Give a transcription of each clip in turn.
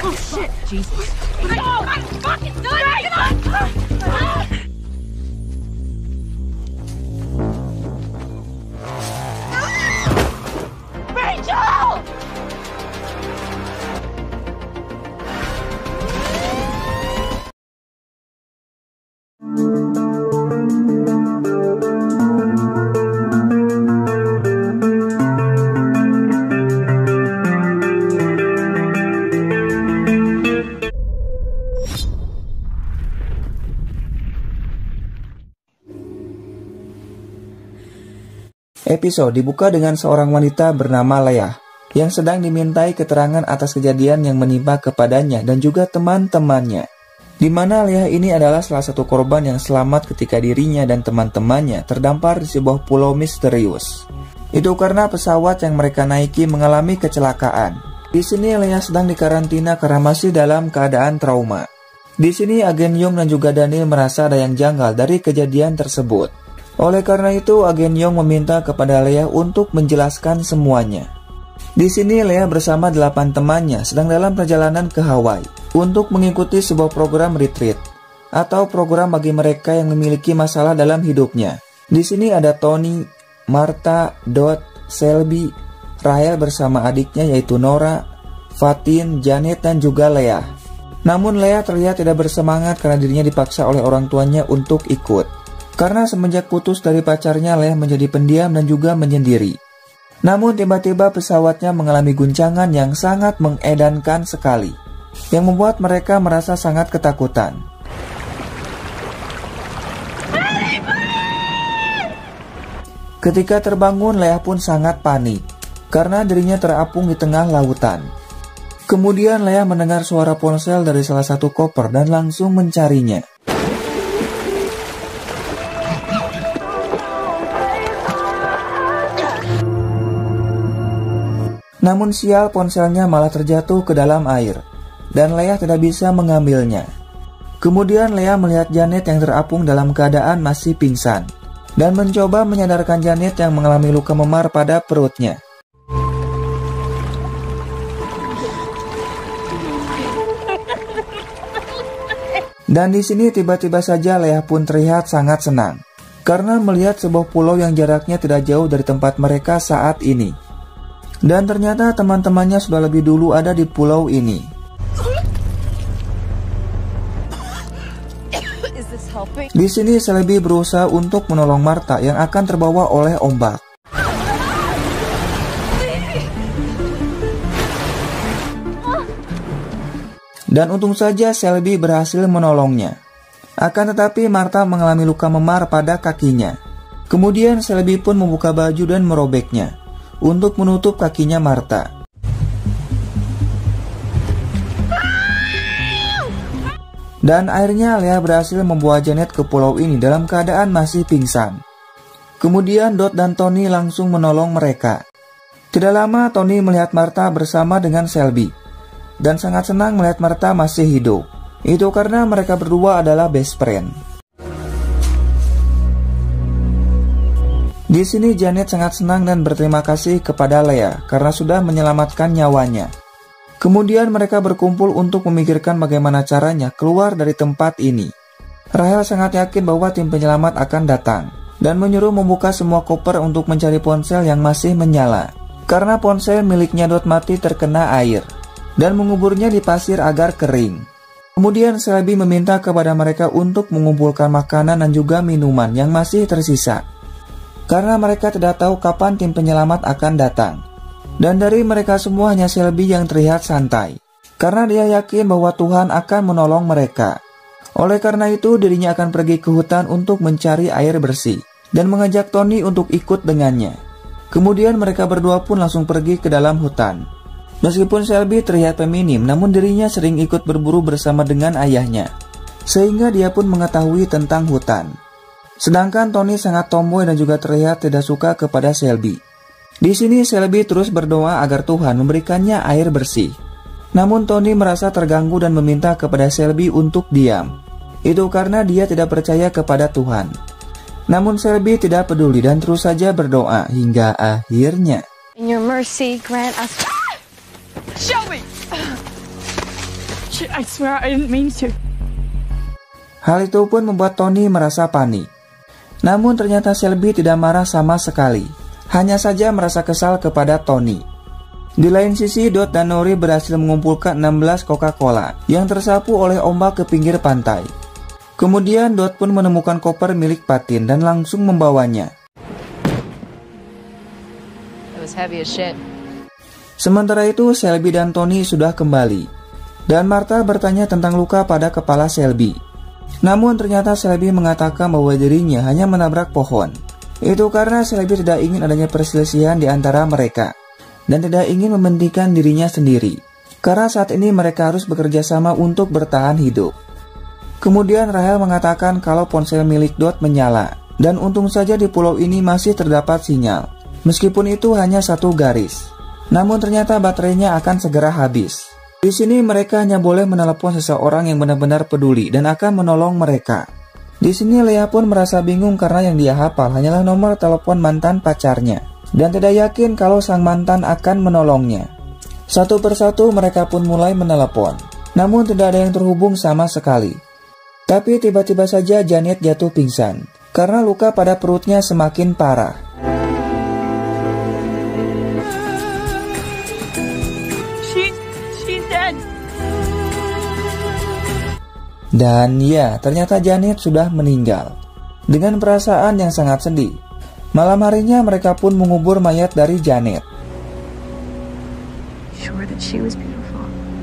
Oh shit! Jesus! I'm fucking done! Rachel! Episode dibuka dengan seorang wanita bernama Leah yang sedang dimintai keterangan atas kejadian yang menimpa kepadanya dan juga teman-temannya. Di mana Leah ini adalah salah satu korban yang selamat ketika dirinya dan teman-temannya terdampar di sebuah pulau misterius. Itu karena pesawat yang mereka naiki mengalami kecelakaan. Di sini Leah sedang dikarantina karena masih dalam keadaan trauma. Di sini agen Young dan juga Daniel merasa ada yang janggal dari kejadian tersebut. Oleh karena itu, agen Young meminta kepada Leah untuk menjelaskan semuanya. Di sini Leah bersama 8 temannya sedang dalam perjalanan ke Hawaii untuk mengikuti sebuah program retreat atau program bagi mereka yang memiliki masalah dalam hidupnya. Di sini ada Tony, Martha, Dot, Shelby, Rahel bersama adiknya yaitu Nora, Fatin, Janet dan juga Leah. Namun Leah terlihat tidak bersemangat karena dirinya dipaksa oleh orang tuanya untuk ikut. Karena semenjak putus dari pacarnya, Leah menjadi pendiam dan juga menyendiri. Namun tiba-tiba pesawatnya mengalami guncangan yang sangat mengedankan sekali, yang membuat mereka merasa sangat ketakutan. Ketika terbangun, Leah pun sangat panik, karena dirinya terapung di tengah lautan. Kemudian Leah mendengar suara ponsel dari salah satu koper dan langsung mencarinya. Namun sial, ponselnya malah terjatuh ke dalam air, dan Leah tidak bisa mengambilnya. Kemudian Leah melihat Janet yang terapung dalam keadaan masih pingsan, dan mencoba menyadarkan Janet yang mengalami luka memar pada perutnya. Dan di sini tiba-tiba saja Leah pun terlihat sangat senang, karena melihat sebuah pulau yang jaraknya tidak jauh dari tempat mereka saat ini. Dan ternyata teman-temannya sudah lebih dulu ada di pulau ini. Di sini Shelby berusaha untuk menolong Martha yang akan terbawa oleh ombak. Dan untung saja Shelby berhasil menolongnya. Akan tetapi Martha mengalami luka memar pada kakinya. Kemudian Shelby pun membuka baju dan merobeknya untuk menutup kakinya Martha. Dan akhirnya Leah berhasil membawa Janet ke pulau ini dalam keadaan masih pingsan. Kemudian Dot dan Tony langsung menolong mereka. Tidak lama Tony melihat Martha bersama dengan Shelby, dan sangat senang melihat Martha masih hidup. Itu karena mereka berdua adalah best friend. Di sini Janet sangat senang dan berterima kasih kepada Leah karena sudah menyelamatkan nyawanya. Kemudian mereka berkumpul untuk memikirkan bagaimana caranya keluar dari tempat ini. Rahel sangat yakin bahwa tim penyelamat akan datang dan menyuruh membuka semua koper untuk mencari ponsel yang masih menyala. Karena ponsel miliknya Dot mati terkena air dan menguburnya di pasir agar kering. Kemudian Shelby meminta kepada mereka untuk mengumpulkan makanan dan juga minuman yang masih tersisa. Karena mereka tidak tahu kapan tim penyelamat akan datang. Dan dari mereka semua hanya Shelby yang terlihat santai, karena dia yakin bahwa Tuhan akan menolong mereka. Oleh karena itu dirinya akan pergi ke hutan untuk mencari air bersih, dan mengajak Tony untuk ikut dengannya. Kemudian mereka berdua pun langsung pergi ke dalam hutan. Meskipun Shelby terlihat feminim, namun dirinya sering ikut berburu bersama dengan ayahnya, sehingga dia pun mengetahui tentang hutan. Sedangkan Tony sangat tomboy dan juga terlihat tidak suka kepada Shelby. Di sini Shelby terus berdoa agar Tuhan memberikannya air bersih. Namun Tony merasa terganggu dan meminta kepada Shelby untuk diam. Itu karena dia tidak percaya kepada Tuhan. Namun Shelby tidak peduli dan terus saja berdoa hingga akhirnya. In your mercy, grant us. Shelby! I swear I didn't mean to. Hal itu pun membuat Tony merasa panik. Namun ternyata Shelby tidak marah sama sekali, hanya saja merasa kesal kepada Tony. Di lain sisi, Dot dan Nori berhasil mengumpulkan 16 Coca-Cola yang tersapu oleh ombak ke pinggir pantai. Kemudian Dot pun menemukan koper milik Patin dan langsung membawanya. It was heavy as shit. Sementara itu, Shelby dan Tony sudah kembali, dan Martha bertanya tentang luka pada kepala Shelby. Namun ternyata Shelby mengatakan bahwa dirinya hanya menabrak pohon. Itu karena Shelby tidak ingin adanya perselisihan di antara mereka, dan tidak ingin mementingkan dirinya sendiri, karena saat ini mereka harus bekerja sama untuk bertahan hidup. Kemudian Rahel mengatakan kalau ponsel milik Dot menyala, dan untung saja di pulau ini masih terdapat sinyal, meskipun itu hanya satu garis. Namun ternyata baterainya akan segera habis. Di sini mereka hanya boleh menelepon seseorang yang benar-benar peduli dan akan menolong mereka. Di sini Leah pun merasa bingung karena yang dia hafal hanyalah nomor telepon mantan pacarnya, dan tidak yakin kalau sang mantan akan menolongnya. Satu persatu mereka pun mulai menelepon, namun tidak ada yang terhubung sama sekali. Tapi tiba-tiba saja Janet jatuh pingsan, karena luka pada perutnya semakin parah. She's dead. Dan ya, ternyata Janet sudah meninggal. Dengan perasaan yang sangat sedih, malam harinya mereka pun mengubur mayat dari Janet. Sure that she was beautiful.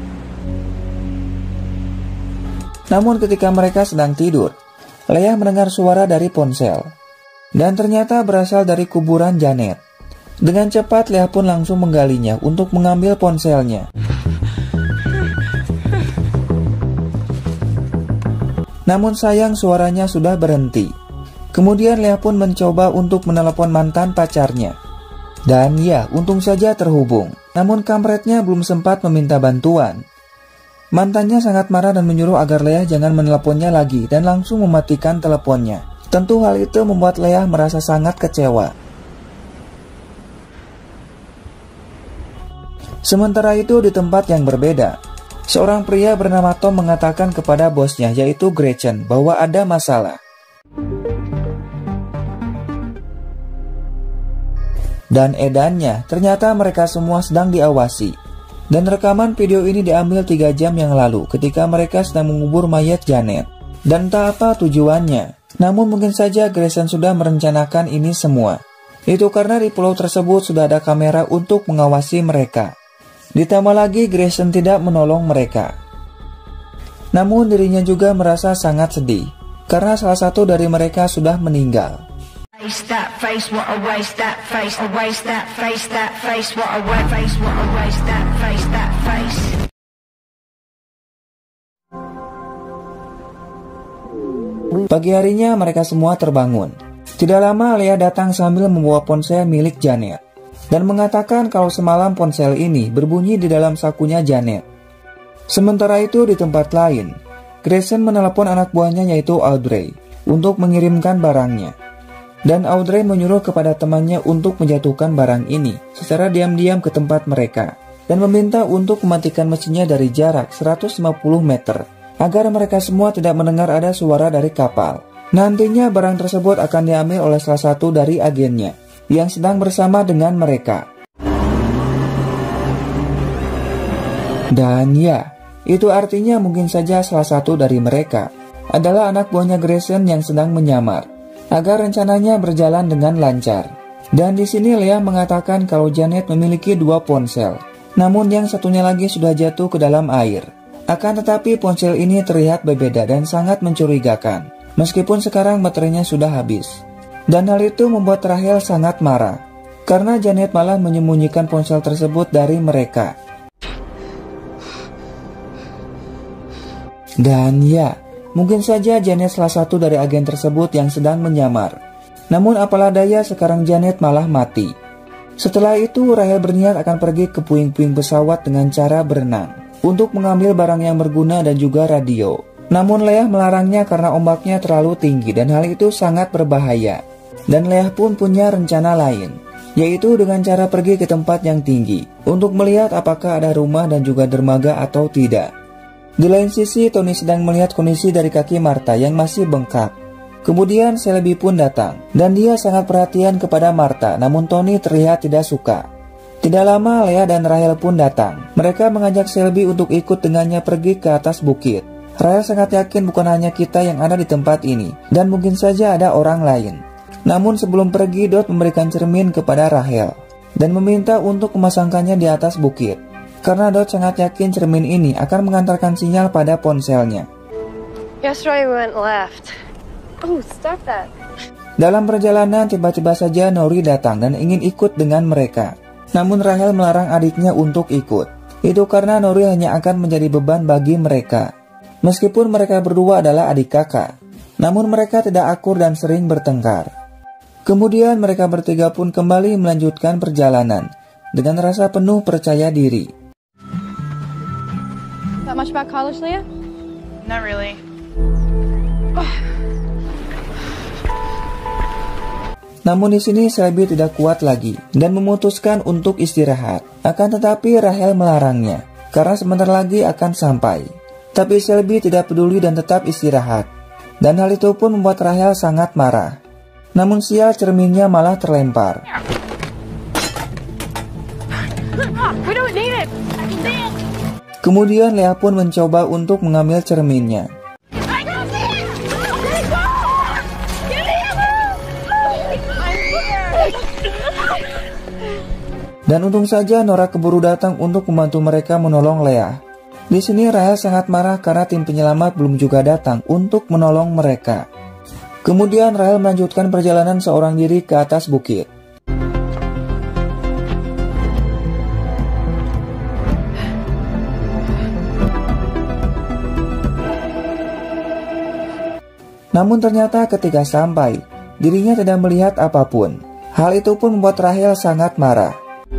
Namun ketika mereka sedang tidur, Leah mendengar suara dari ponsel, dan ternyata berasal dari kuburan Janet. Dengan cepat Leah pun langsung menggalinya untuk mengambil ponselnya. Namun sayang suaranya sudah berhenti. Kemudian Leah pun mencoba untuk menelepon mantan pacarnya. Dan ya, untung saja terhubung. Namun kampretnya belum sempat meminta bantuan. Mantannya sangat marah dan menyuruh agar Leah jangan meneleponnya lagi dan langsung mematikan teleponnya. Tentu hal itu membuat Leah merasa sangat kecewa. Sementara itu di tempat yang berbeda, seorang pria bernama Tom mengatakan kepada bosnya yaitu Gretchen bahwa ada masalah. Dan edannya, ternyata mereka semua sedang diawasi. Dan rekaman video ini diambil 3 jam yang lalu ketika mereka sedang mengubur mayat Janet. Dan tak apa tujuannya, namun mungkin saja Grayson sudah merencanakan ini semua. Itu karena di pulau tersebut sudah ada kamera untuk mengawasi mereka. Ditambah lagi Grayson tidak menolong mereka. Namun dirinya juga merasa sangat sedih, karena salah satu dari mereka sudah meninggal. That face, what a waste, that face, a waste, that face, what a waste, what a waste, that face, that face. Pagi harinya mereka semua terbangun. Tidak lama Leah datang sambil membawa ponsel milik Janet dan mengatakan kalau semalam ponsel ini berbunyi di dalam sakunya Janet. Sementara itu di tempat lain, Grayson menelepon anak buahnya yaitu Audrey untuk mengirimkan barangnya. Dan Audrey menyuruh kepada temannya untuk menjatuhkan barang ini secara diam-diam ke tempat mereka dan meminta untuk mematikan mesinnya dari jarak 150 meter agar mereka semua tidak mendengar ada suara dari kapal. Nantinya barang tersebut akan diambil oleh salah satu dari agennya yang sedang bersama dengan mereka. Dan ya, itu artinya mungkin saja salah satu dari mereka adalah anak buahnya Grayson yang sedang menyamar agar rencananya berjalan dengan lancar. Dan di sini Leah mengatakan kalau Janet memiliki 2 ponsel, namun yang satunya lagi sudah jatuh ke dalam air. Akan tetapi ponsel ini terlihat berbeda dan sangat mencurigakan, meskipun sekarang baterainya sudah habis. Dan hal itu membuat Rahel sangat marah, karena Janet malah menyembunyikan ponsel tersebut dari mereka. Dan ya, mungkin saja Janet salah satu dari agen tersebut yang sedang menyamar. Namun apalah daya sekarang Janet malah mati. Setelah itu Rahel berniat akan pergi ke puing-puing pesawat dengan cara berenang untuk mengambil barang yang berguna dan juga radio. Namun Leah melarangnya karena ombaknya terlalu tinggi dan hal itu sangat berbahaya. Dan Leah pun punya rencana lain, yaitu dengan cara pergi ke tempat yang tinggi untuk melihat apakah ada rumah dan juga dermaga atau tidak. Di lain sisi, Tony sedang melihat kondisi dari kaki Martha yang masih bengkak. Kemudian Shelby pun datang, dan dia sangat perhatian kepada Martha, namun Tony terlihat tidak suka. Tidak lama, Leah dan Rahel pun datang. Mereka mengajak Shelby untuk ikut dengannya pergi ke atas bukit. Rahel sangat yakin bukan hanya kita yang ada di tempat ini, dan mungkin saja ada orang lain. Namun sebelum pergi, Dot memberikan cermin kepada Rahel dan meminta untuk memasangkannya di atas bukit, karena Dot sangat yakin cermin ini akan mengantarkan sinyal pada ponselnya. Yesterday we went left. Oh, stop that. Dalam perjalanan, tiba-tiba saja Nori datang dan ingin ikut dengan mereka. Namun Rahel melarang adiknya untuk ikut. Itu karena Nori hanya akan menjadi beban bagi mereka. Meskipun mereka berdua adalah adik kakak, namun mereka tidak akur dan sering bertengkar. Kemudian mereka bertiga pun kembali melanjutkan perjalanan dengan rasa penuh percaya diri. That much about college, Leah? Not really. Namun di sini Shelby tidak kuat lagi dan memutuskan untuk istirahat. Akan tetapi Rahel melarangnya karena sebentar lagi akan sampai. Tapi Shelby tidak peduli dan tetap istirahat. Dan hal itu pun membuat Rahel sangat marah. Namun sial, cerminnya malah terlempar. We don't need it. I can see it. Kemudian Leah pun mencoba untuk mengambil cerminnya. I can see it. Let go. Give me a move. I'm scared. Dan untung saja Nora keburu datang untuk membantu mereka menolong Leah. Di sini Rahel sangat marah karena tim penyelamat belum juga datang untuk menolong mereka. Kemudian Rahel melanjutkan perjalanan seorang diri ke atas bukit. Namun ternyata ketika sampai, dirinya tidak melihat apapun. Hal itu pun membuat Rahel sangat marah.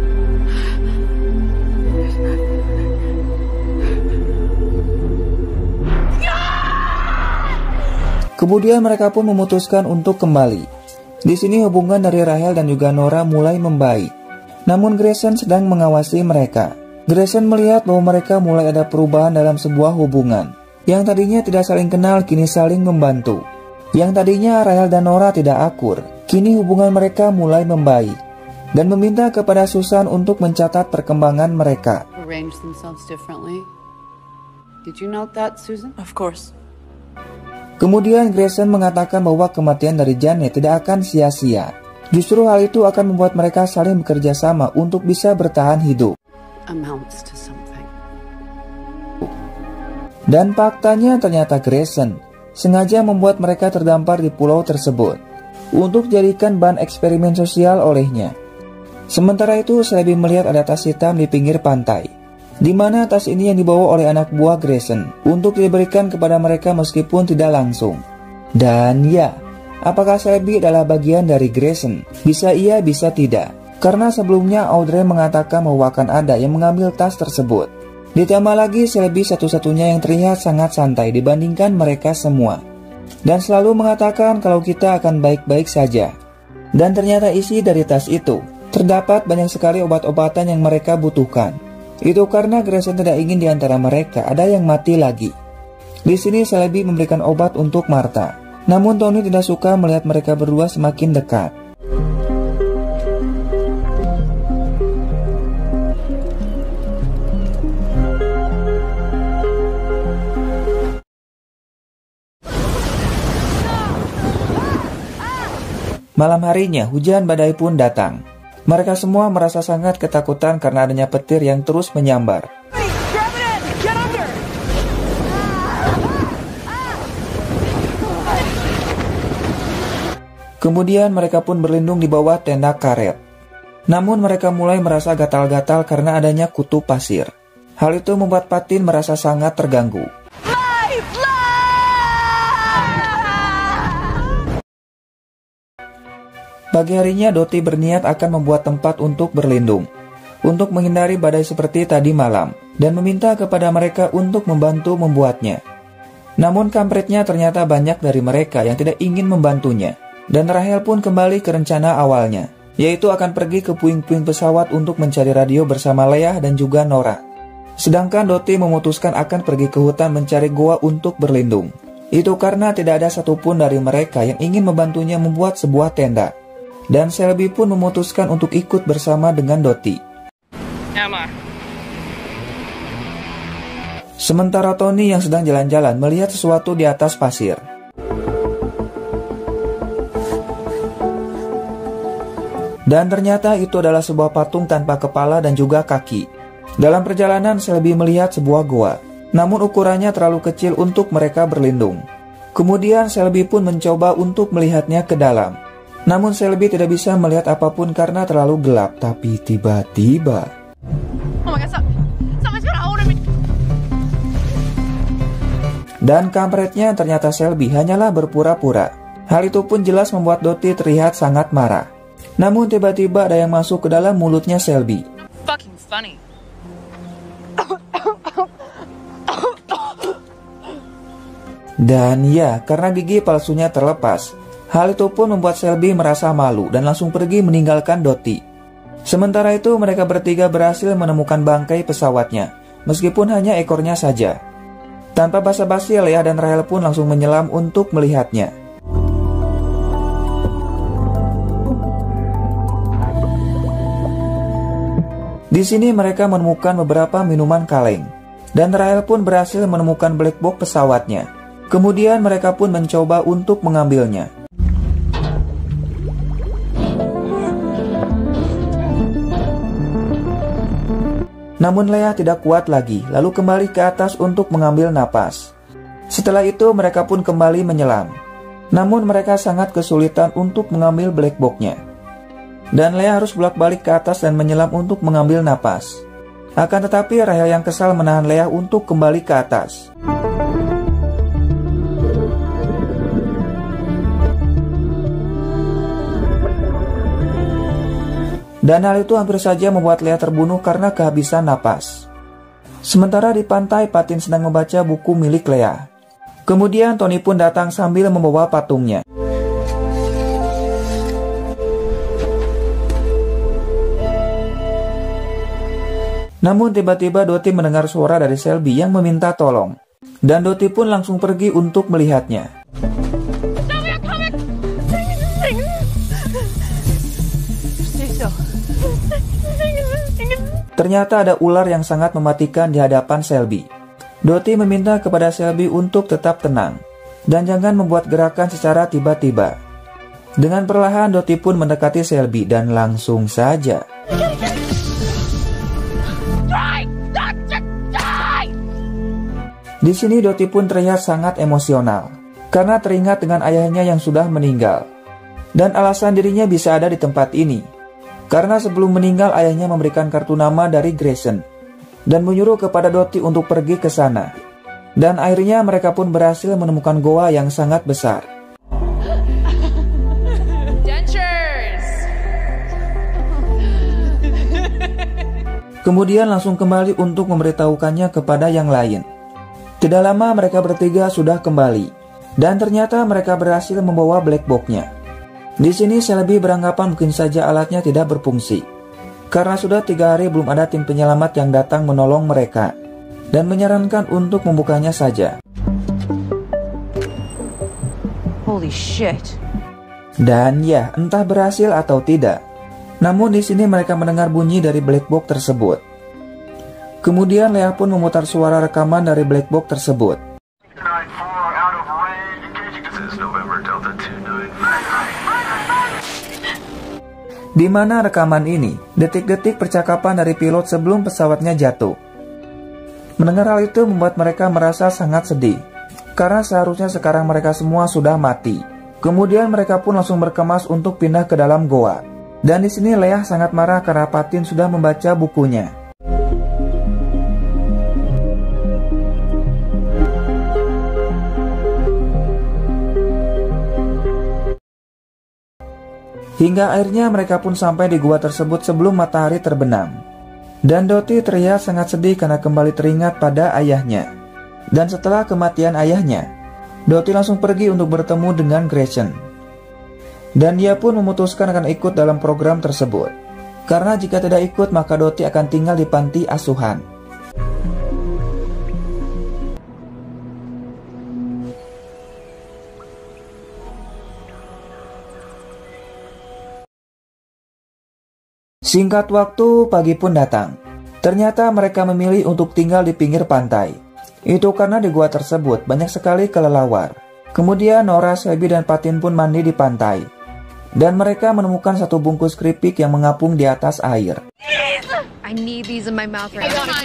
Kemudian mereka pun memutuskan untuk kembali. Di sini hubungan dari Rahel dan juga Nora mulai membaik. Namun Grayson sedang mengawasi mereka. Grayson melihat bahwa mereka mulai ada perubahan dalam sebuah hubungan. Yang tadinya tidak saling kenal kini saling membantu. Yang tadinya Rahel dan Nora tidak akur, kini hubungan mereka mulai membaik. Dan meminta kepada Susan untuk mencatat perkembangan mereka. Arrange themselves differently. Did you note that, Susan? Of course. Kemudian Grayson mengatakan bahwa kematian dari Janet tidak akan sia-sia. Justru hal itu akan membuat mereka saling bekerja sama untuk bisa bertahan hidup. Amounts to something. Dan faktanya ternyata Grayson sengaja membuat mereka terdampar di pulau tersebut untuk dijadikan bahan eksperimen sosial olehnya. Sementara itu Shelby melihat ada tas hitam di pinggir pantai, di mana tas ini yang dibawa oleh anak buah Grayson untuk diberikan kepada mereka meskipun tidak langsung. Dan ya, apakah Shelby adalah bagian dari Grayson? Bisa iya, bisa tidak. Karena sebelumnya Audrey mengatakan bahwa akan ada yang mengambil tas tersebut. Ditambah lagi Shelby satu-satunya yang terlihat sangat santai dibandingkan mereka semua. Dan selalu mengatakan kalau kita akan baik-baik saja. Dan ternyata isi dari tas itu terdapat banyak sekali obat-obatan yang mereka butuhkan. Itu karena Grayson tidak ingin di antara mereka ada yang mati lagi. Di sini Shelby memberikan obat untuk Martha. Namun Tony tidak suka melihat mereka berdua semakin dekat. Malam harinya hujan badai pun datang. Mereka semua merasa sangat ketakutan karena adanya petir yang terus menyambar. Kemudian mereka pun berlindung di bawah tenda karet. Namun mereka mulai merasa gatal-gatal karena adanya kutu pasir. Hal itu membuat Patin merasa sangat terganggu. Pagi harinya Dottie berniat akan membuat tempat untuk berlindung, untuk menghindari badai seperti tadi malam, dan meminta kepada mereka untuk membantu membuatnya. Namun kampretnya ternyata banyak dari mereka yang tidak ingin membantunya, dan Rahel pun kembali ke rencana awalnya, yaitu akan pergi ke puing-puing pesawat untuk mencari radio bersama Leah dan juga Nora. Sedangkan Dottie memutuskan akan pergi ke hutan mencari goa untuk berlindung. Itu karena tidak ada satupun dari mereka yang ingin membantunya membuat sebuah tenda. Dan Shelby pun memutuskan untuk ikut bersama dengan Dottie. Sementara Tony yang sedang jalan-jalan melihat sesuatu di atas pasir. Dan ternyata itu adalah sebuah patung tanpa kepala dan juga kaki. Dalam perjalanan Shelby melihat sebuah goa, namun ukurannya terlalu kecil untuk mereka berlindung. Kemudian Shelby pun mencoba untuk melihatnya ke dalam. Namun Shelby tidak bisa melihat apapun karena terlalu gelap. Tapi tiba-tiba, Oh my God, someone's got a hold of me. dan kampretnya ternyata Shelby hanyalah berpura-pura. Hal itu pun jelas membuat Dottie terlihat sangat marah. Namun tiba-tiba ada yang masuk ke dalam mulutnya Shelby. Fucking funny. Dan ya, karena gigi palsunya terlepas, hal itu pun membuat Shelby merasa malu dan langsung pergi meninggalkan Dottie. Sementara itu mereka bertiga berhasil menemukan bangkai pesawatnya, meskipun hanya ekornya saja. Tanpa basa-basi, Leah dan Rahel pun langsung menyelam untuk melihatnya. Di sini mereka menemukan beberapa minuman kaleng, dan Rahel pun berhasil menemukan black box pesawatnya. Kemudian mereka pun mencoba untuk mengambilnya. Namun Leah tidak kuat lagi, lalu kembali ke atas untuk mengambil napas. Setelah itu mereka pun kembali menyelam. Namun mereka sangat kesulitan untuk mengambil black box-nya. Dan Leah harus bolak-balik ke atas dan menyelam untuk mengambil napas. Akan tetapi Rahel yang kesal menahan Leah untuk kembali ke atas. Dan hal itu hampir saja membuat Leah terbunuh karena kehabisan napas. Sementara di pantai, Patin sedang membaca buku milik Leah. Kemudian Tony pun datang sambil membawa patungnya. Namun tiba-tiba Dottie mendengar suara dari Shelby yang meminta tolong. Dan Dottie pun langsung pergi untuk melihatnya. Ternyata ada ular yang sangat mematikan di hadapan Shelby. Dottie meminta kepada Shelby untuk tetap tenang dan jangan membuat gerakan secara tiba-tiba. Dengan perlahan Dottie pun mendekati Shelby dan langsung saja di sini Dottie pun terlihat sangat emosional karena teringat dengan ayahnya yang sudah meninggal dan alasan dirinya bisa ada di tempat ini karena sebelum meninggal ayahnya memberikan kartu nama dari Grayson dan menyuruh kepada Dottie untuk pergi ke sana. Dan akhirnya mereka pun berhasil menemukan goa yang sangat besar. Kemudian langsung kembali untuk memberitahukannya kepada yang lain. Tidak lama mereka bertiga sudah kembali, dan ternyata mereka berhasil membawa black box-nya. Di sini Shelby beranggapan mungkin saja alatnya tidak berfungsi, karena sudah 3 hari belum ada tim penyelamat yang datang menolong mereka, dan menyarankan untuk membukanya saja. Holy shit. Dan ya, entah berhasil atau tidak. Namun di sini mereka mendengar bunyi dari black box tersebut. Kemudian Leah pun memutar suara rekaman dari black box tersebut. Di mana rekaman ini, detik-detik percakapan dari pilot sebelum pesawatnya jatuh. Mendengar hal itu membuat mereka merasa sangat sedih, karena seharusnya sekarang mereka semua sudah mati. Kemudian mereka pun langsung berkemas untuk pindah ke dalam goa. Dan di sini Leah sangat marah karena Patin sudah membaca bukunya. Hingga akhirnya mereka pun sampai di gua tersebut sebelum matahari terbenam. Dan Dottie terlihat sangat sedih karena kembali teringat pada ayahnya. Dan setelah kematian ayahnya, Dottie langsung pergi untuk bertemu dengan Grayson. Dan dia pun memutuskan akan ikut dalam program tersebut. Karena jika tidak ikut maka Dottie akan tinggal di panti asuhan. Singkat waktu, pagi pun datang. Ternyata mereka memilih untuk tinggal di pinggir pantai. Itu karena di gua tersebut banyak sekali kelelawar. Kemudian Nora, Shelby, dan Patin pun mandi di pantai. Dan mereka menemukan satu bungkus keripik yang mengapung di atas air. I need these in my mouth right now.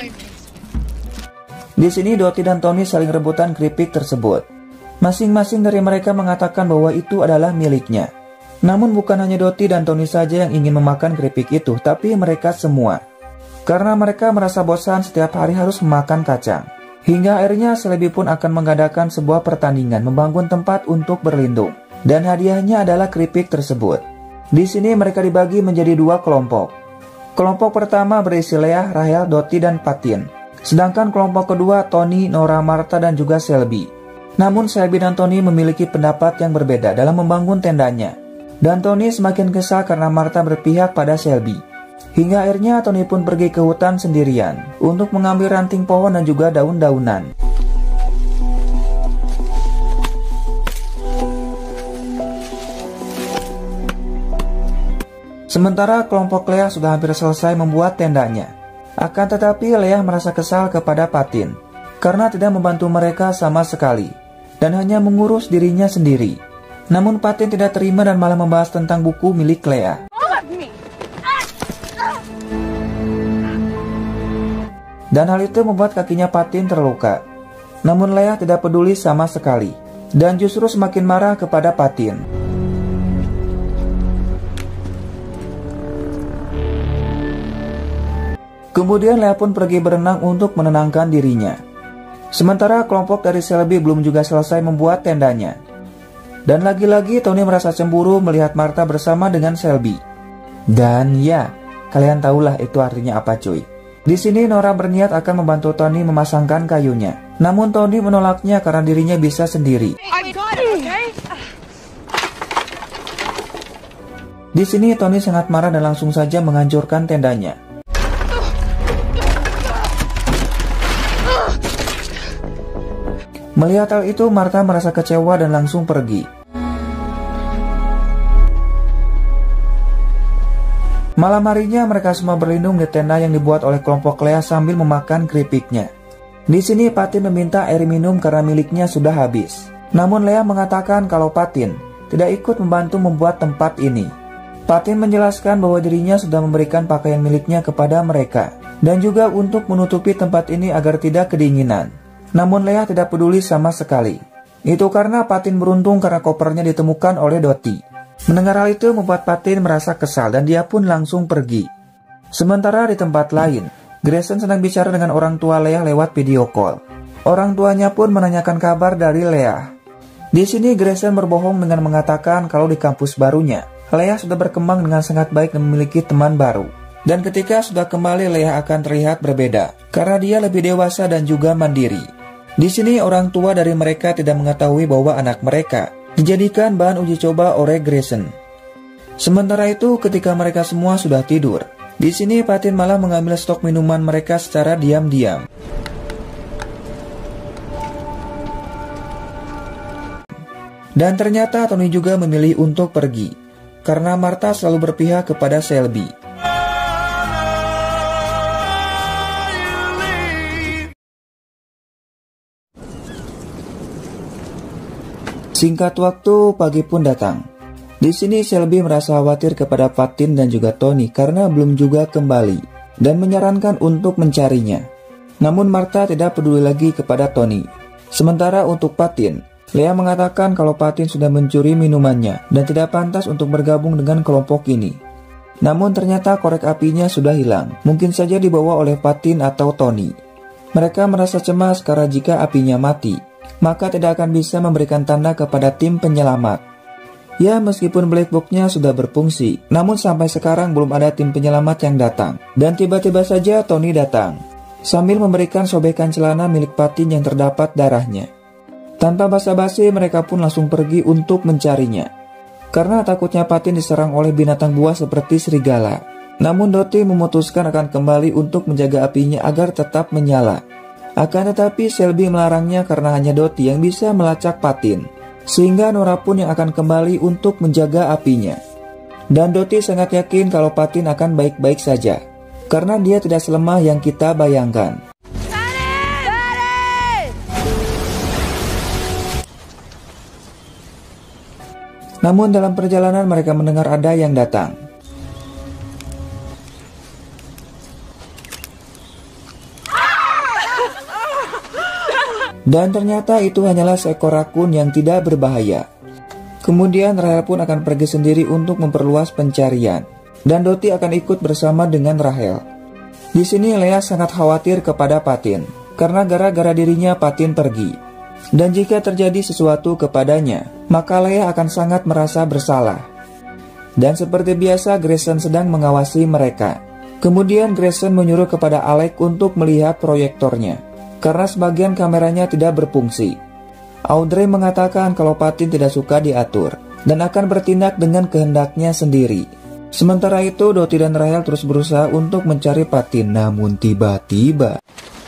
Di sini Dottie dan Tony saling rebutan keripik tersebut. Masing-masing dari mereka mengatakan bahwa itu adalah miliknya. Namun bukan hanya Dottie dan Tony saja yang ingin memakan keripik itu, tapi mereka semua. Karena mereka merasa bosan setiap hari harus memakan kacang. Hingga akhirnya Shelby pun akan mengadakan sebuah pertandingan membangun tempat untuk berlindung. Dan hadiahnya adalah keripik tersebut. Di sini mereka dibagi menjadi 2 kelompok. Kelompok pertama berisi Leah, Rahel, Dottie, dan Patin. Sedangkan kelompok kedua Tony, Nora, Martha, dan juga Shelby. Namun Shelby dan Tony memiliki pendapat yang berbeda dalam membangun tendanya. Dan Tony semakin kesal karena Martha berpihak pada Shelby. Hingga akhirnya Tony pun pergi ke hutan sendirian untuk mengambil ranting pohon dan juga daun-daunan. Sementara kelompok Leah sudah hampir selesai membuat tendanya. Akan tetapi Leah merasa kesal kepada Patin karena tidak membantu mereka sama sekali dan hanya mengurus dirinya sendiri. Namun Patin tidak terima dan malah membahas tentang buku milik Leah. Dan hal itu membuat kakinya Patin terluka. Namun Leah tidak peduli sama sekali dan justru semakin marah kepada Patin. Kemudian Leah pun pergi berenang untuk menenangkan dirinya. Sementara kelompok dari Shelby belum juga selesai membuat tendanya. Dan lagi-lagi Tony merasa cemburu melihat Martha bersama dengan Shelby. Dan ya, kalian tahulah itu artinya apa cuy. Di sini Nora berniat akan membantu Tony memasangkan kayunya. Namun Tony menolaknya karena dirinya bisa sendiri. Di sini Tony sangat marah dan langsung saja menghancurkan tendanya. Melihat hal itu, Martha merasa kecewa dan langsung pergi. Malam harinya mereka semua berlindung di tenda yang dibuat oleh kelompok Leah sambil memakan keripiknya. Di sini Patin meminta air minum karena miliknya sudah habis. Namun Leah mengatakan kalau Patin tidak ikut membantu membuat tempat ini. Patin menjelaskan bahwa dirinya sudah memberikan pakaian miliknya kepada mereka dan juga untuk menutupi tempat ini agar tidak kedinginan. Namun Leah tidak peduli sama sekali. Itu karena Patin beruntung karena kopernya ditemukan oleh Dottie. Mendengar hal itu membuat Patin merasa kesal dan dia pun langsung pergi. Sementara di tempat lain, Grayson sedang bicara dengan orang tua Leah lewat video call. Orang tuanya pun menanyakan kabar dari Leah. Di sini Grayson berbohong dengan mengatakan kalau di kampus barunya, Leah sudah berkembang dengan sangat baik dan memiliki teman baru. Dan ketika sudah kembali Leah akan terlihat berbeda karena dia lebih dewasa dan juga mandiri. Di sini orang tua dari mereka tidak mengetahui bahwa anak mereka dijadikan bahan uji coba oleh Grayson. Sementara itu ketika mereka semua sudah tidur, di sini Patin malah mengambil stok minuman mereka secara diam-diam. Dan ternyata Tony juga memilih untuk pergi karena Martha selalu berpihak kepada Shelby. Singkat waktu, pagi pun datang. Di sini Shelby merasa khawatir kepada Patin dan juga Tony karena belum juga kembali dan menyarankan untuk mencarinya. Namun Martha tidak peduli lagi kepada Tony. Sementara untuk Patin, Leah mengatakan kalau Patin sudah mencuri minumannya dan tidak pantas untuk bergabung dengan kelompok ini. Namun ternyata korek apinya sudah hilang, mungkin saja dibawa oleh Patin atau Tony. Mereka merasa cemas karena jika apinya mati, maka tidak akan bisa memberikan tanda kepada tim penyelamat. Ya, meskipun black box-nya sudah berfungsi, namun sampai sekarang belum ada tim penyelamat yang datang. Dan tiba-tiba saja Tony datang, sambil memberikan sobekan celana milik Patin yang terdapat darahnya. Tanpa basa-basi mereka pun langsung pergi untuk mencarinya. Karena takutnya Patin diserang oleh binatang buas seperti serigala. Namun Dottie memutuskan akan kembali untuk menjaga apinya agar tetap menyala. Akan tetapi Shelby melarangnya karena hanya Dottie yang bisa melacak Patin. Sehingga Nora pun yang akan kembali untuk menjaga apinya. Dan Dottie sangat yakin kalau Patin akan baik-baik saja, karena dia tidak selemah yang kita bayangkan. Namun dalam perjalanan mereka mendengar ada yang datang. Dan ternyata itu hanyalah seekor rakun yang tidak berbahaya. Kemudian Rahel pun akan pergi sendiri untuk memperluas pencarian, dan Dottie akan ikut bersama dengan Rahel. Di sini Leah sangat khawatir kepada Patin, karena gara-gara dirinya Patin pergi. Dan jika terjadi sesuatu kepadanya, maka Leah akan sangat merasa bersalah. Dan seperti biasa Grayson sedang mengawasi mereka. Kemudian Grayson menyuruh kepada Alec untuk melihat proyektornya, karena sebagian kameranya tidak berfungsi. Audrey mengatakan kalau Patin tidak suka diatur dan akan bertindak dengan kehendaknya sendiri. Sementara itu Dottie dan Rahel terus berusaha untuk mencari Patin, namun tiba-tiba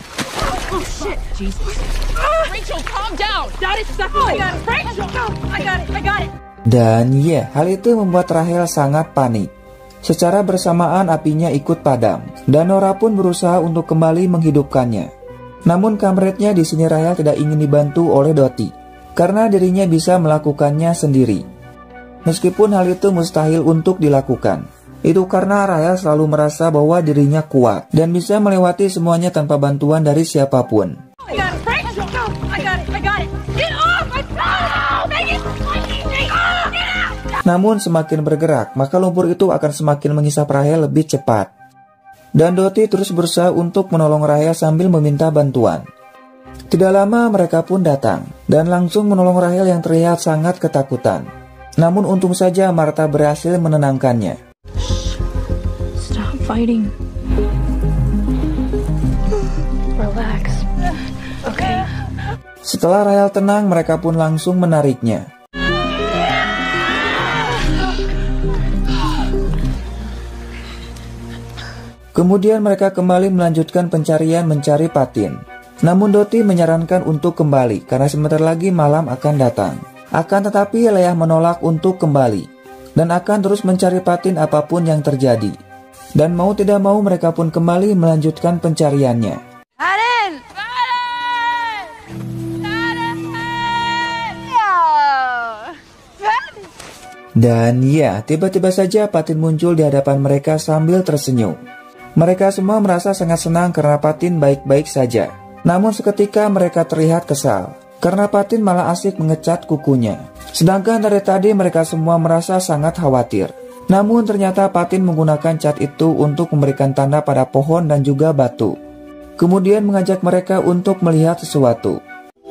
dan ya, hal itu membuat Rahel sangat panik. Secara bersamaan apinya ikut padam, dan Nora pun berusaha untuk kembali menghidupkannya. Namun kampretnya di sini Rahel tidak ingin dibantu oleh Dottie, karena dirinya bisa melakukannya sendiri. Meskipun hal itu mustahil untuk dilakukan, itu karena Rahel selalu merasa bahwa dirinya kuat dan bisa melewati semuanya tanpa bantuan dari siapapun. Namun semakin bergerak, maka lumpur itu akan semakin menghisap Rahel lebih cepat. Dan Dottie terus berusaha untuk menolong Rahel sambil meminta bantuan. Tidak lama mereka pun datang, dan langsung menolong Rahel yang terlihat sangat ketakutan. Namun untung saja Martha berhasil menenangkannya. Stop fighting. Relax. Okay. Setelah Rahel tenang, mereka pun langsung menariknya. Kemudian mereka kembali melanjutkan pencarian mencari Patin. Namun Dottie menyarankan untuk kembali karena sebentar lagi malam akan datang. Akan tetapi Leah menolak untuk kembali dan akan terus mencari Patin apapun yang terjadi. Dan mau tidak mau mereka pun kembali melanjutkan pencariannya. Patin! Dan ya, tiba-tiba saja Patin muncul di hadapan mereka sambil tersenyum. Mereka semua merasa sangat senang karena Patin baik-baik saja. Namun seketika mereka terlihat kesal, karena Patin malah asik mengecat kukunya. Sedangkan dari tadi mereka semua merasa sangat khawatir. Namun ternyata Patin menggunakan cat itu untuk memberikan tanda pada pohon dan juga batu. Kemudian mengajak mereka untuk melihat sesuatu.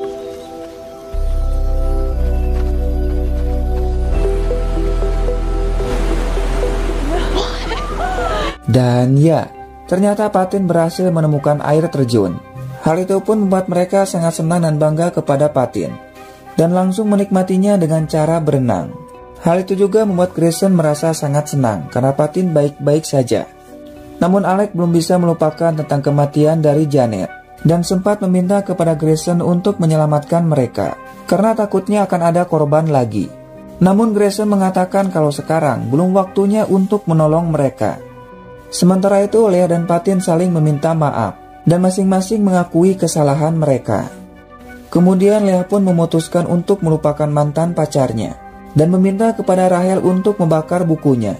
Dan ya, ternyata Patin berhasil menemukan air terjun. Hal itu pun membuat mereka sangat senang dan bangga kepada Patin, dan langsung menikmatinya dengan cara berenang. Hal itu juga membuat Grayson merasa sangat senang karena Patin baik-baik saja. Namun Alec belum bisa melupakan tentang kematian dari Janet, dan sempat meminta kepada Grayson untuk menyelamatkan mereka, karena takutnya akan ada korban lagi. Namun Grayson mengatakan kalau sekarang belum waktunya untuk menolong mereka. Sementara itu Leah dan Patin saling meminta maaf dan masing-masing mengakui kesalahan mereka. Kemudian Leah pun memutuskan untuk melupakan mantan pacarnya dan meminta kepada Rahel untuk membakar bukunya.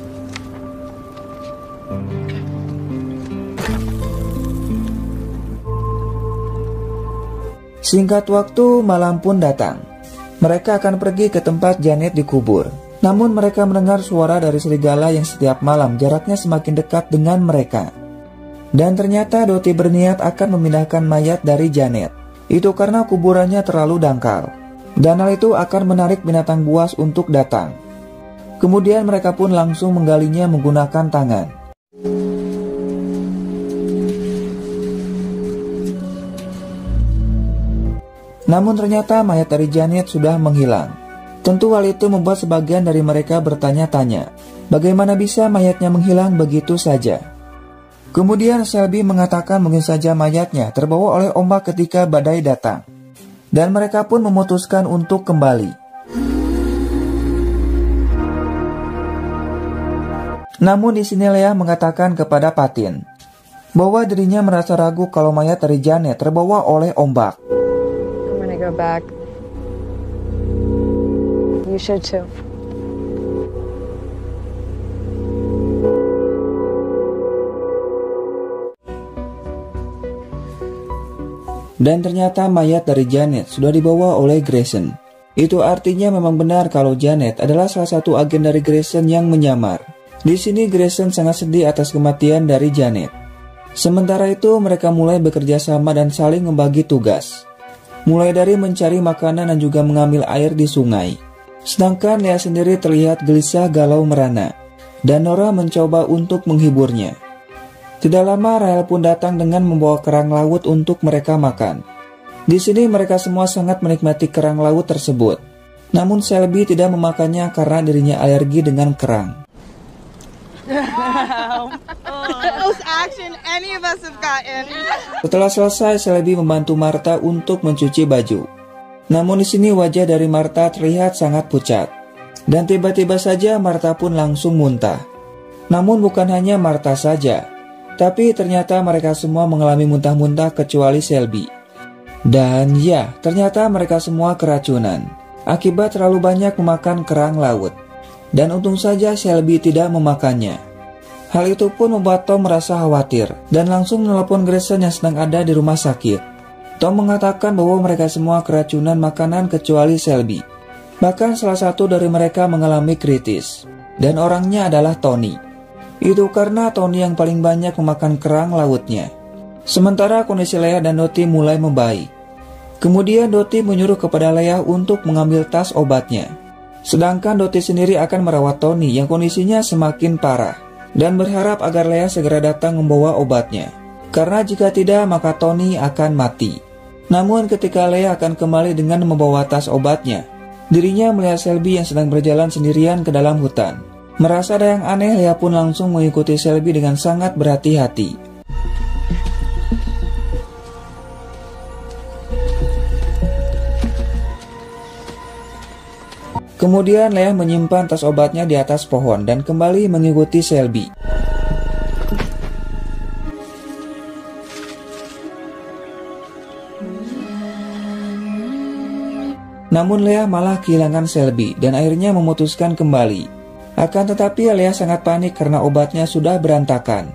Singkat waktu, malam pun datang. Mereka akan pergi ke tempat Janet dikubur. Namun mereka mendengar suara dari serigala yang setiap malam jaraknya semakin dekat dengan mereka. Dan ternyata Dottie berniat akan memindahkan mayat dari Janet. Itu karena kuburannya terlalu dangkal. Dan hal itu akan menarik binatang buas untuk datang. Kemudian mereka pun langsung menggalinya menggunakan tangan. Namun ternyata mayat dari Janet sudah menghilang. Tentu hal itu membuat sebagian dari mereka bertanya-tanya, bagaimana bisa mayatnya menghilang begitu saja. Kemudian Shelby mengatakan mungkin saja mayatnya terbawa oleh ombak ketika badai datang. Dan mereka pun memutuskan untuk kembali. Namun di sini Leah mengatakan kepada Patin bahwa dirinya merasa ragu kalau mayat dari Janet terbawa oleh ombak. I'm gonna go back. You should too. Dan ternyata mayat dari Janet sudah dibawa oleh Grayson. Itu artinya memang benar kalau Janet adalah salah satu agen dari Grayson yang menyamar. Di sini Grayson sangat sedih atas kematian dari Janet. Sementara itu mereka mulai bekerja sama dan saling membagi tugas. Mulai dari mencari makanan dan juga mengambil air di sungai. Sedangkan Leah sendiri terlihat gelisah galau merana. Dan Nora mencoba untuk menghiburnya. Tidak lama Rahel pun datang dengan membawa kerang laut untuk mereka makan. Di sini mereka semua sangat menikmati kerang laut tersebut. Namun Shelby tidak memakannya karena dirinya alergi dengan kerang. Most action any of us have gotten. Setelah selesai, Shelby membantu Martha untuk mencuci baju. Namun di sini wajah dari Martha terlihat sangat pucat. Dan tiba-tiba saja Martha pun langsung muntah. Namun bukan hanya Martha saja. Tapi ternyata mereka semua mengalami muntah-muntah kecuali Shelby. Dan ya, ternyata mereka semua keracunan akibat terlalu banyak memakan kerang laut. Dan untung saja Shelby tidak memakannya. Hal itu pun membuat Tom merasa khawatir dan langsung menelepon Grayson yang sedang ada di rumah sakit. Tom mengatakan bahwa mereka semua keracunan makanan kecuali Shelby. Bahkan salah satu dari mereka mengalami kritis. Dan orangnya adalah Tony. Itu karena Tony yang paling banyak memakan kerang lautnya. Sementara kondisi Leah dan Dottie mulai membaik. Kemudian Dottie menyuruh kepada Leah untuk mengambil tas obatnya. Sedangkan Dottie sendiri akan merawat Tony yang kondisinya semakin parah. Dan berharap agar Leah segera datang membawa obatnya. Karena jika tidak maka Tony akan mati. Namun ketika Leah akan kembali dengan membawa tas obatnya, dirinya melihat Shelby yang sedang berjalan sendirian ke dalam hutan. Merasa ada yang aneh, Leah pun langsung mengikuti Shelby dengan sangat berhati-hati. Kemudian Leah menyimpan tas obatnya di atas pohon dan kembali mengikuti Shelby. Namun Leah malah kehilangan Shelby dan akhirnya memutuskan kembali. Akan tetapi Leah sangat panik karena obatnya sudah berantakan.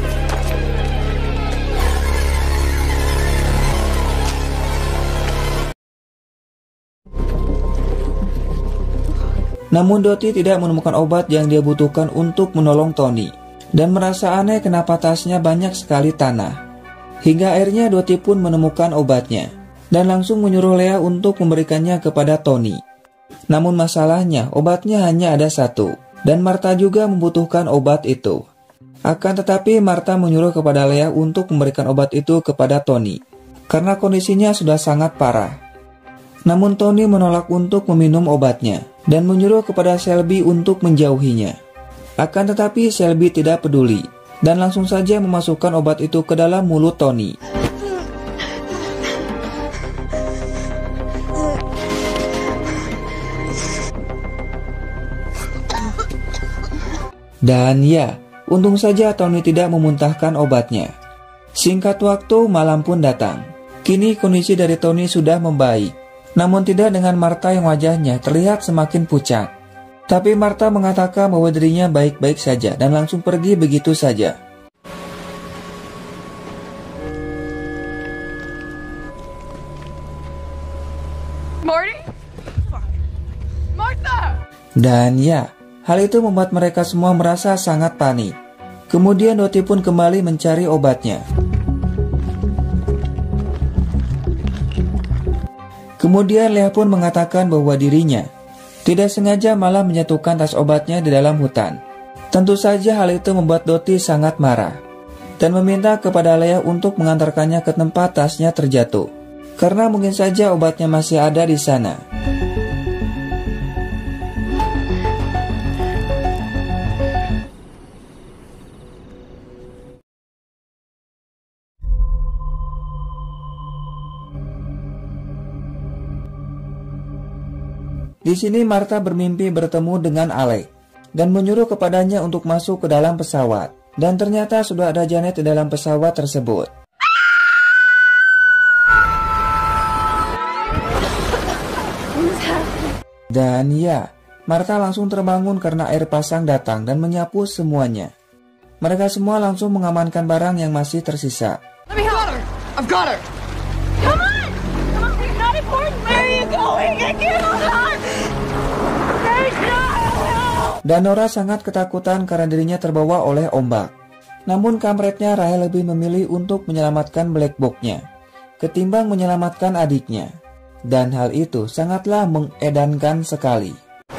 Namun Dottie tidak menemukan obat yang dia butuhkan untuk menolong Tony. Dan merasa aneh kenapa tasnya banyak sekali tanah. Hingga akhirnya Dottie pun menemukan obatnya. Dan langsung menyuruh Leah untuk memberikannya kepada Tony. Namun masalahnya obatnya hanya ada satu. Dan Martha juga membutuhkan obat itu. Akan tetapi Martha menyuruh kepada Leah untuk memberikan obat itu kepada Tony. Karena kondisinya sudah sangat parah. Namun Tony menolak untuk meminum obatnya. Dan menyuruh kepada Shelby untuk menjauhinya. Akan tetapi Shelby tidak peduli. Dan langsung saja memasukkan obat itu ke dalam mulut Tony. Dan ya, untung saja Tony tidak memuntahkan obatnya. Singkat waktu, malam pun datang. Kini kondisi dari Tony sudah membaik. Namun tidak dengan Martha yang wajahnya terlihat semakin pucat. Tapi Martha mengatakan bahwa dirinya baik-baik saja dan langsung pergi begitu saja. Marty? Martha! Dan ya, hal itu membuat mereka semua merasa sangat panik. Kemudian Dottie pun kembali mencari obatnya. Kemudian Leah pun mengatakan bahwa dirinya tidak sengaja malah menyatukan tas obatnya di dalam hutan. Tentu saja hal itu membuat Dottie sangat marah. Dan meminta kepada Leah untuk mengantarkannya ke tempat tasnya terjatuh. Karena mungkin saja obatnya masih ada di sana. Di sini Martha bermimpi bertemu dengan Alec. dan menyuruh kepadanya untuk masuk ke dalam pesawat. Dan ternyata sudah ada Janet di dalam pesawat tersebut. Dan ya, Martha langsung terbangun karena air pasang datang dan menyapu semuanya. Mereka semua langsung mengamankan barang yang masih tersisa. Let me help her. I've got her. Come on! Come on, it's not important. Where are you going? I can't hold on. There's no help. Dan Nora sangat ketakutan karena dirinya terbawa oleh ombak. Namun kampretnya Rahel lebih memilih untuk menyelamatkan black box-nya ketimbang menyelamatkan adiknya. Dan hal itu sangatlah mengedankan sekali.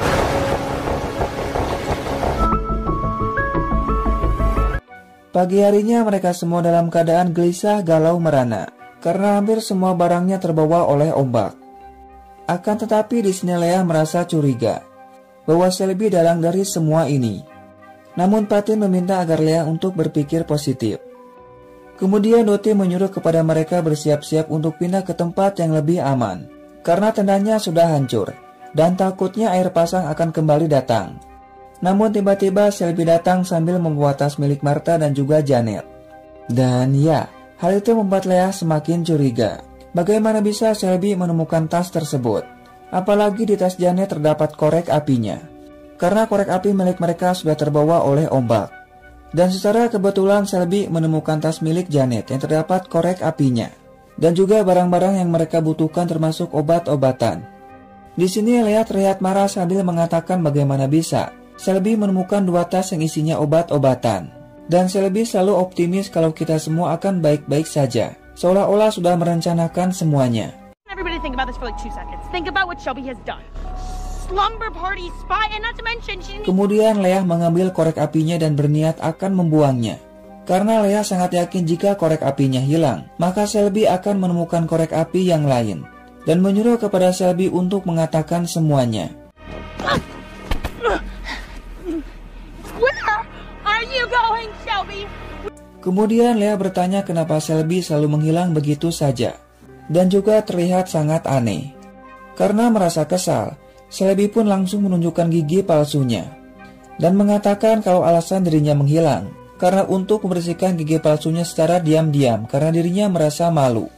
Pagi harinya mereka semua dalam keadaan gelisah, galau, merana karena hampir semua barangnya terbawa oleh ombak. Akan tetapi di sini Leah merasa curiga bahwa Shelby dalang dari semua ini. Namun Patin meminta agar Leah untuk berpikir positif. Kemudian Dottie menyuruh kepada mereka bersiap-siap untuk pindah ke tempat yang lebih aman karena tendanya sudah hancur dan takutnya air pasang akan kembali datang. Namun tiba-tiba Shelby datang sambil membawa tas milik Martha dan juga Janet. Dan ya, hal itu membuat Leah semakin curiga. Bagaimana bisa Shelby menemukan tas tersebut? Apalagi di tas Janet terdapat korek apinya. Karena korek api milik mereka sudah terbawa oleh ombak. Dan secara kebetulan Shelby menemukan tas milik Janet yang terdapat korek apinya. Dan juga barang-barang yang mereka butuhkan termasuk obat-obatan. Di sini Leah terlihat marah sambil mengatakan bagaimana bisa Shelby menemukan 2 tas yang isinya obat-obatan. Dan Shelby selalu optimis kalau kita semua akan baik-baik saja, seolah-olah sudah merencanakan semuanya. Everybody think about this for like 2 seconds. Think about what Shelby has done. Slumber party, spy, and not to mention she didn't... Kemudian Leah mengambil korek apinya dan berniat akan membuangnya. Karena Leah sangat yakin jika korek apinya hilang, maka Shelby akan menemukan korek api yang lain. Dan menyuruh kepada Shelby untuk mengatakan semuanya. Where are you going, Shelby? Kemudian Leah bertanya kenapa Shelby selalu menghilang begitu saja. Dan juga terlihat sangat aneh. Karena merasa kesal, Shelby pun langsung menunjukkan gigi palsunya. Dan mengatakan kalau alasan dirinya menghilang karena untuk membersihkan gigi palsunya secara diam-diam karena dirinya merasa malu.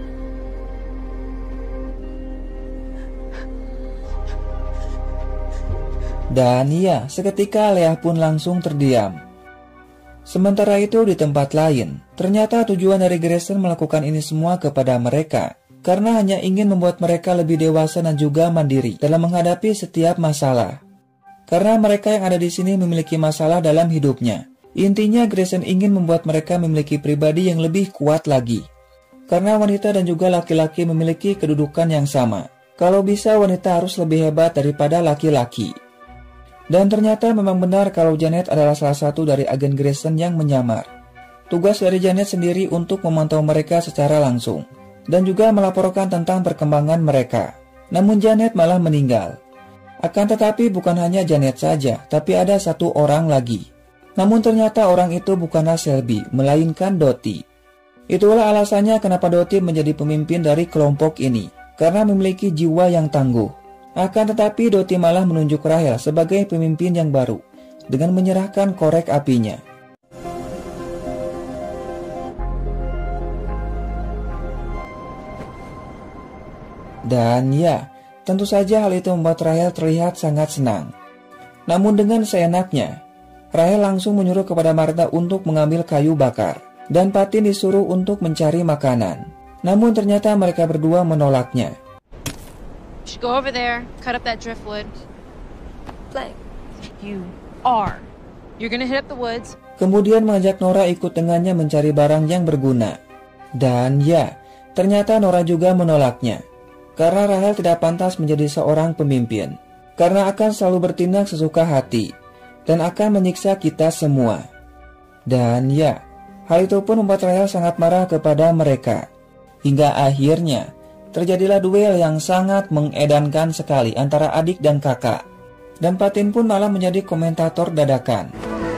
Dan ya, seketika Leah pun langsung terdiam. Sementara itu di tempat lain, ternyata tujuan dari Grayson melakukan ini semua kepada mereka karena hanya ingin membuat mereka lebih dewasa dan juga mandiri dalam menghadapi setiap masalah. Karena mereka yang ada di sini memiliki masalah dalam hidupnya. Intinya Grayson ingin membuat mereka memiliki pribadi yang lebih kuat lagi. Karena wanita dan juga laki-laki memiliki kedudukan yang sama. Kalau bisa wanita harus lebih hebat daripada laki-laki. Dan ternyata memang benar kalau Janet adalah salah satu dari agen Grayson yang menyamar. Tugas dari Janet sendiri untuk memantau mereka secara langsung. Dan juga melaporkan tentang perkembangan mereka. Namun Janet malah meninggal. Akan tetapi bukan hanya Janet saja, tapi ada 1 orang lagi. Namun ternyata orang itu bukanlah Shelby, melainkan Dottie. Itulah alasannya kenapa Dottie menjadi pemimpin dari kelompok ini. Karena memiliki jiwa yang tangguh. Akan tetapi Dottie malah menunjuk Rahel sebagai pemimpin yang baru dengan menyerahkan korek apinya. Dan ya, tentu saja hal itu membuat Rahel terlihat sangat senang. Namun dengan seenaknya, Rahel langsung menyuruh kepada Martha untuk mengambil kayu bakar dan Patin disuruh untuk mencari makanan. Namun ternyata mereka berdua menolaknya. Should go over there, cut up that driftwood. Like, You are. You're gonna hit up the woods. Kemudian mengajak Nora ikut dengannya mencari barang yang berguna. Dan ya, ternyata Nora juga menolaknya. Karena Rahel tidak pantas menjadi seorang pemimpin. Karena akan selalu bertindak sesuka hati. Dan akan menyiksa kita semua. Dan ya, hal itu pun membuat Rahel sangat marah kepada mereka. Hingga akhirnya terjadilah duel yang sangat mengedankan sekali antara adik dan kakak. Dan Patin pun malah menjadi komentator dadakan.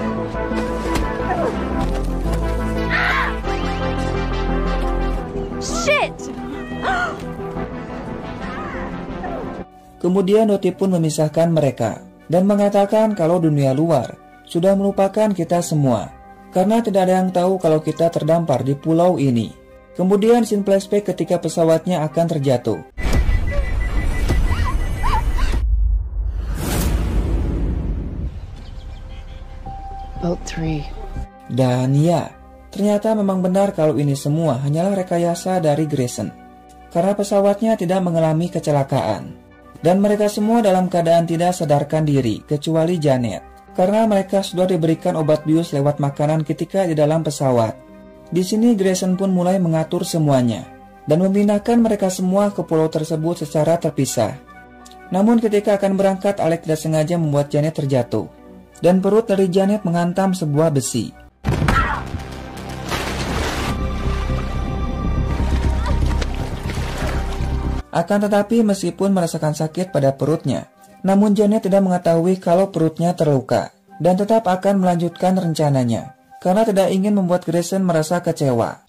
Shit! Kemudian Dottie pun memisahkan mereka. dan mengatakan kalau dunia luar sudah melupakan kita semua karena tidak ada yang tahu kalau kita terdampar di pulau ini. Kemudian scene flashback ketika pesawatnya akan terjatuh. Boat 3. Dan ya, ternyata memang benar kalau ini semua hanyalah rekayasa dari Grayson. Karena pesawatnya tidak mengalami kecelakaan. Dan mereka semua dalam keadaan tidak sadarkan diri, kecuali Janet. Karena mereka sudah diberikan obat bius lewat makanan ketika di dalam pesawat. Di sini Grayson pun mulai mengatur semuanya. Dan memindahkan mereka semua ke pulau tersebut secara terpisah. Namun ketika akan berangkat, Alex tidak sengaja membuat Janet terjatuh. Dan perut dari Janet menghantam sebuah besi. Akan tetapi meskipun merasakan sakit pada perutnya, namun Janet tidak mengetahui kalau perutnya terluka dan tetap akan melanjutkan rencananya karena tidak ingin membuat Grayson merasa kecewa.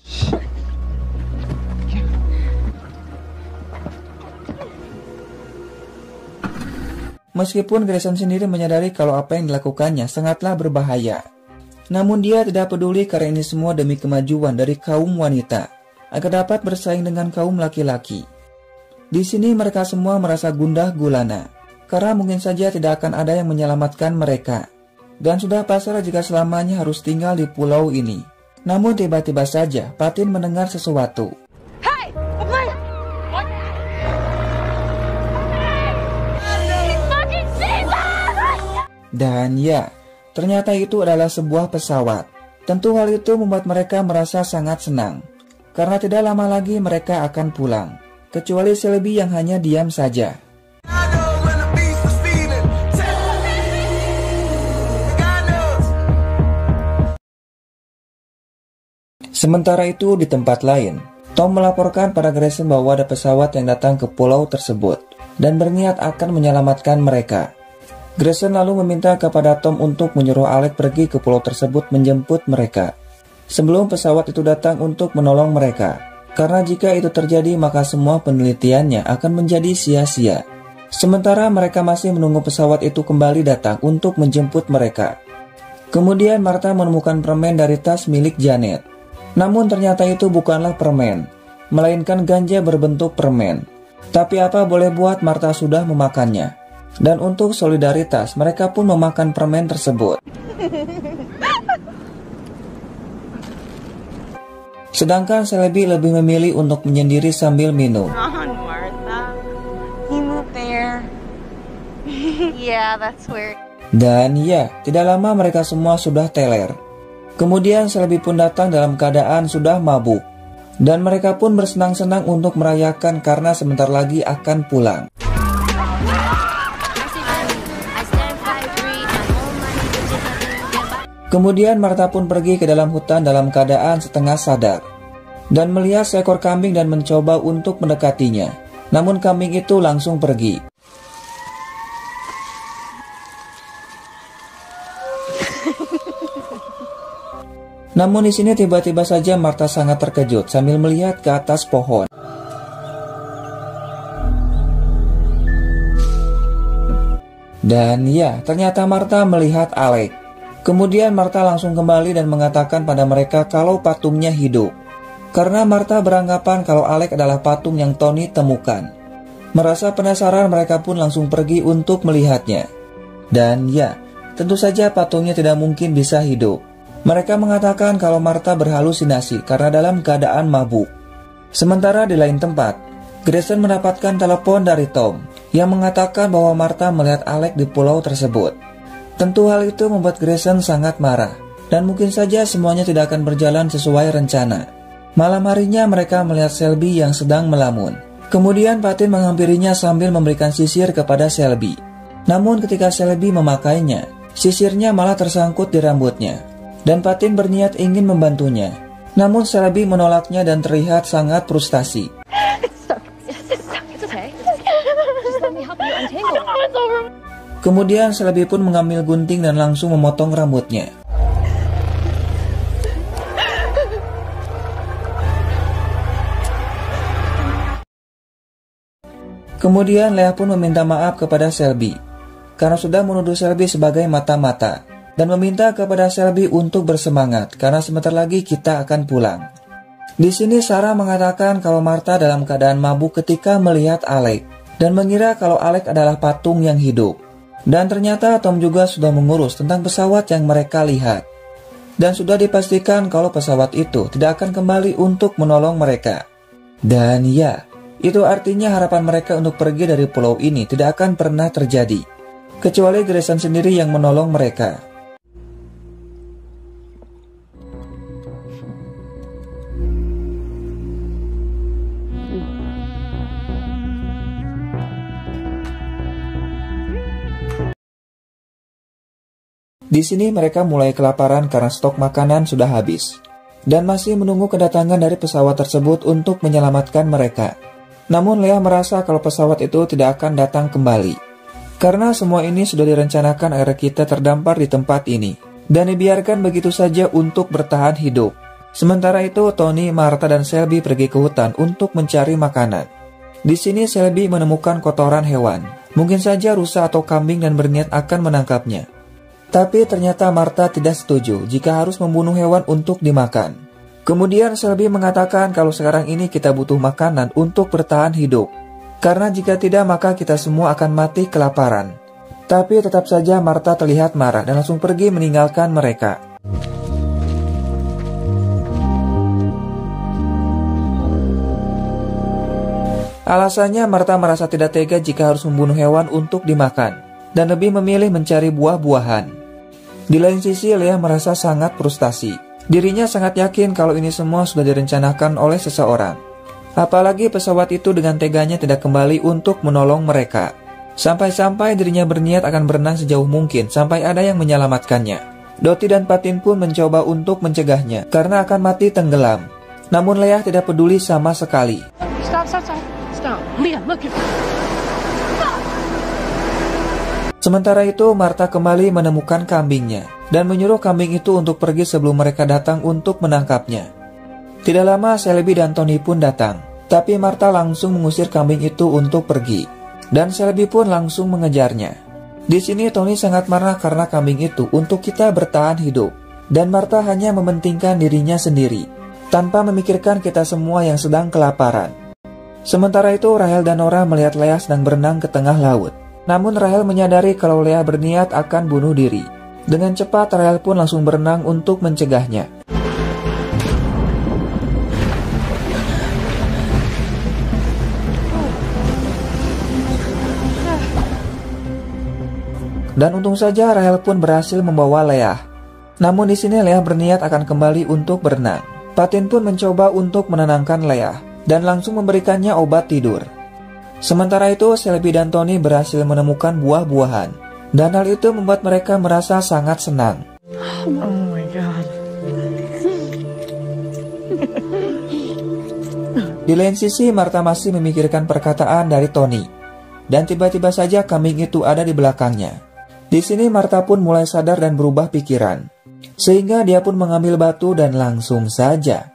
Meskipun Grayson sendiri menyadari kalau apa yang dilakukannya sangatlah berbahaya, namun dia tidak peduli karena ini semua demi kemajuan dari kaum wanita agar dapat bersaing dengan kaum laki-laki. Di sini mereka semua merasa gundah gulana karena mungkin saja tidak akan ada yang menyelamatkan mereka dan sudah pasrah jika selamanya harus tinggal di pulau ini. Namun tiba-tiba saja Patin mendengar sesuatu. Hey! What? He's fucking Jesus! Dan ya, ternyata itu adalah sebuah pesawat. Tentu hal itu membuat mereka merasa sangat senang karena tidak lama lagi mereka akan pulang. Kecuali Shelby yang hanya diam saja. Sementara itu di tempat lain, Tom melaporkan pada Grayson bahwa ada pesawat yang datang ke pulau tersebut dan berniat akan menyelamatkan mereka. Grayson lalu meminta kepada Tom untuk menyuruh Alex pergi ke pulau tersebut menjemput mereka sebelum pesawat itu datang untuk menolong mereka. Karena jika itu terjadi maka semua penelitiannya akan menjadi sia-sia. Sementara mereka masih menunggu pesawat itu kembali datang untuk menjemput mereka. Kemudian Martha menemukan permen dari tas milik Janet. Namun ternyata itu bukanlah permen, melainkan ganja berbentuk permen. Tapi apa boleh buat, Martha sudah memakannya. Dan untuk solidaritas mereka pun memakan permen tersebut. Sedangkan Shelby lebih memilih untuk menyendiri sambil minum. Come on, Martha. You move there. Yeah, that's weird. Dan ya, tidak lama mereka semua sudah teler. Kemudian Shelby pun datang dalam keadaan sudah mabuk. Dan mereka pun bersenang-senang untuk merayakan karena sebentar lagi akan pulang. Kemudian Martha pun pergi ke dalam hutan dalam keadaan setengah sadar dan melihat seekor kambing dan mencoba untuk mendekatinya. Namun kambing itu langsung pergi. Namun di sini tiba-tiba saja Martha sangat terkejut sambil melihat ke atas pohon. Dan ya, ternyata Martha melihat Alex. Kemudian Martha langsung kembali dan mengatakan pada mereka kalau patungnya hidup. Karena Martha beranggapan kalau Alex adalah patung yang Tony temukan. Merasa penasaran mereka pun langsung pergi untuk melihatnya. Dan ya, tentu saja patungnya tidak mungkin bisa hidup. Mereka mengatakan kalau Martha berhalusinasi karena dalam keadaan mabuk. Sementara di lain tempat, Grayson mendapatkan telepon dari Tom yang mengatakan bahwa Martha melihat Alex di pulau tersebut. Tentu hal itu membuat Grayson sangat marah, dan mungkin saja semuanya tidak akan berjalan sesuai rencana. Malam harinya mereka melihat Shelby yang sedang melamun. Kemudian Patin menghampirinya sambil memberikan sisir kepada Shelby. Namun ketika Shelby memakainya, sisirnya malah tersangkut di rambutnya. Dan Patin berniat ingin membantunya. Namun Shelby menolaknya dan terlihat sangat frustasi. Kemudian Shelby pun mengambil gunting dan langsung memotong rambutnya. Kemudian Leah pun meminta maaf kepada Shelby karena sudah menuduh Shelby sebagai mata-mata dan meminta kepada Shelby untuk bersemangat karena sebentar lagi kita akan pulang. Di sini Sarah mengatakan kalau Martha dalam keadaan mabuk ketika melihat Alec dan mengira kalau Alec adalah patung yang hidup. Dan ternyata Tom juga sudah mengurus tentang pesawat yang mereka lihat. Dan sudah dipastikan kalau pesawat itu tidak akan kembali untuk menolong mereka. Dan ya, itu artinya harapan mereka untuk pergi dari pulau ini tidak akan pernah terjadi. Kecuali Grayson sendiri yang menolong mereka. Di sini mereka mulai kelaparan karena stok makanan sudah habis. Dan masih menunggu kedatangan dari pesawat tersebut untuk menyelamatkan mereka. Namun Leah merasa kalau pesawat itu tidak akan datang kembali. Karena semua ini sudah direncanakan agar kita terdampar di tempat ini. Dan dibiarkan begitu saja untuk bertahan hidup. Sementara itu Tony, Martha, dan Shelby pergi ke hutan untuk mencari makanan. Di sini Shelby menemukan kotoran hewan. Mungkin saja rusa atau kambing dan berniat akan menangkapnya. Tapi ternyata Martha tidak setuju jika harus membunuh hewan untuk dimakan. Kemudian Shelby mengatakan kalau sekarang ini kita butuh makanan untuk bertahan hidup. Karena jika tidak maka kita semua akan mati kelaparan. Tapi tetap saja Martha terlihat marah dan langsung pergi meninggalkan mereka. Alasannya Martha merasa tidak tega jika harus membunuh hewan untuk dimakan. Dan lebih memilih mencari buah-buahan. Di lain sisi, Leah merasa sangat frustasi. Dirinya sangat yakin kalau ini semua sudah direncanakan oleh seseorang. Apalagi pesawat itu dengan teganya tidak kembali untuk menolong mereka. Sampai-sampai dirinya berniat akan berenang sejauh mungkin sampai ada yang menyelamatkannya. Dottie dan Patin pun mencoba untuk mencegahnya karena akan mati tenggelam. Namun Leah tidak peduli sama sekali. Stop. Leah, look at Sementara itu, Martha kembali menemukan kambingnya dan menyuruh kambing itu untuk pergi sebelum mereka datang untuk menangkapnya. Tidak lama, Shelby dan Tony pun datang, tapi Martha langsung mengusir kambing itu untuk pergi, dan Shelby pun langsung mengejarnya. Di sini Tony sangat marah karena kambing itu untuk kita bertahan hidup, dan Martha hanya mementingkan dirinya sendiri, tanpa memikirkan kita semua yang sedang kelaparan. Sementara itu, Rahel dan Nora melihat Leah sedang berenang ke tengah laut. Namun Rahel menyadari kalau Leah berniat akan bunuh diri. Dengan cepat Rahel pun langsung berenang untuk mencegahnya. Dan untung saja Rahel pun berhasil membawa Leah. Namun di sini Leah berniat akan kembali untuk berenang. Patin pun mencoba untuk menenangkan Leah dan langsung memberikannya obat tidur. Sementara itu, Shelby dan Tony berhasil menemukan buah-buahan. Dan hal itu membuat mereka merasa sangat senang. Oh my God. Di lain sisi, Martha masih memikirkan perkataan dari Tony. Dan tiba-tiba saja kambing itu ada di belakangnya. Di sini Martha pun mulai sadar dan berubah pikiran. Sehingga dia pun mengambil batu dan langsung saja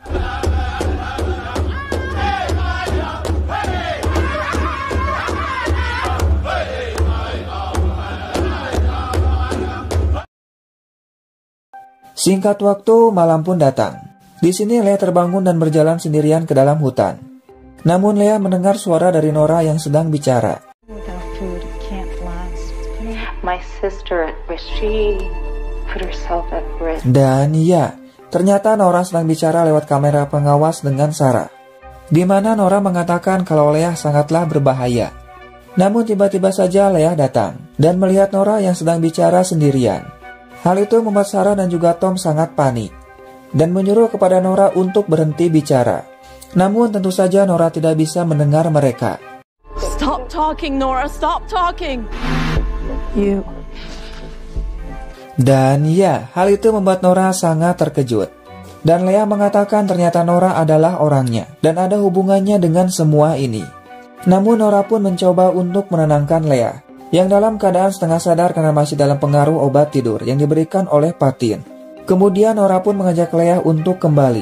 Singkat waktu, malam pun datang. Di sini Leah terbangun dan berjalan sendirian ke dalam hutan. Namun Leah mendengar suara dari Nora yang sedang bicara. Without food, it can't last. My sister, she put herself at risk. Dan iya, ternyata Nora sedang bicara lewat kamera pengawas dengan Sarah. Di mana Nora mengatakan kalau Leah sangatlah berbahaya. Namun tiba-tiba saja Leah datang dan melihat Nora yang sedang bicara sendirian. Hal itu membuat Sarah dan juga Tom sangat panik dan menyuruh kepada Nora untuk berhenti bicara. Namun tentu saja Nora tidak bisa mendengar mereka. Stop talking, Nora. Stop talking. You. Dan ya, hal itu membuat Nora sangat terkejut. Dan Leah mengatakan ternyata Nora adalah orangnya dan ada hubungannya dengan semua ini. Namun Nora pun mencoba untuk menenangkan Leah, yang dalam keadaan setengah sadar karena masih dalam pengaruh obat tidur yang diberikan oleh Patin. Kemudian Nora pun mengajak Leah untuk kembali.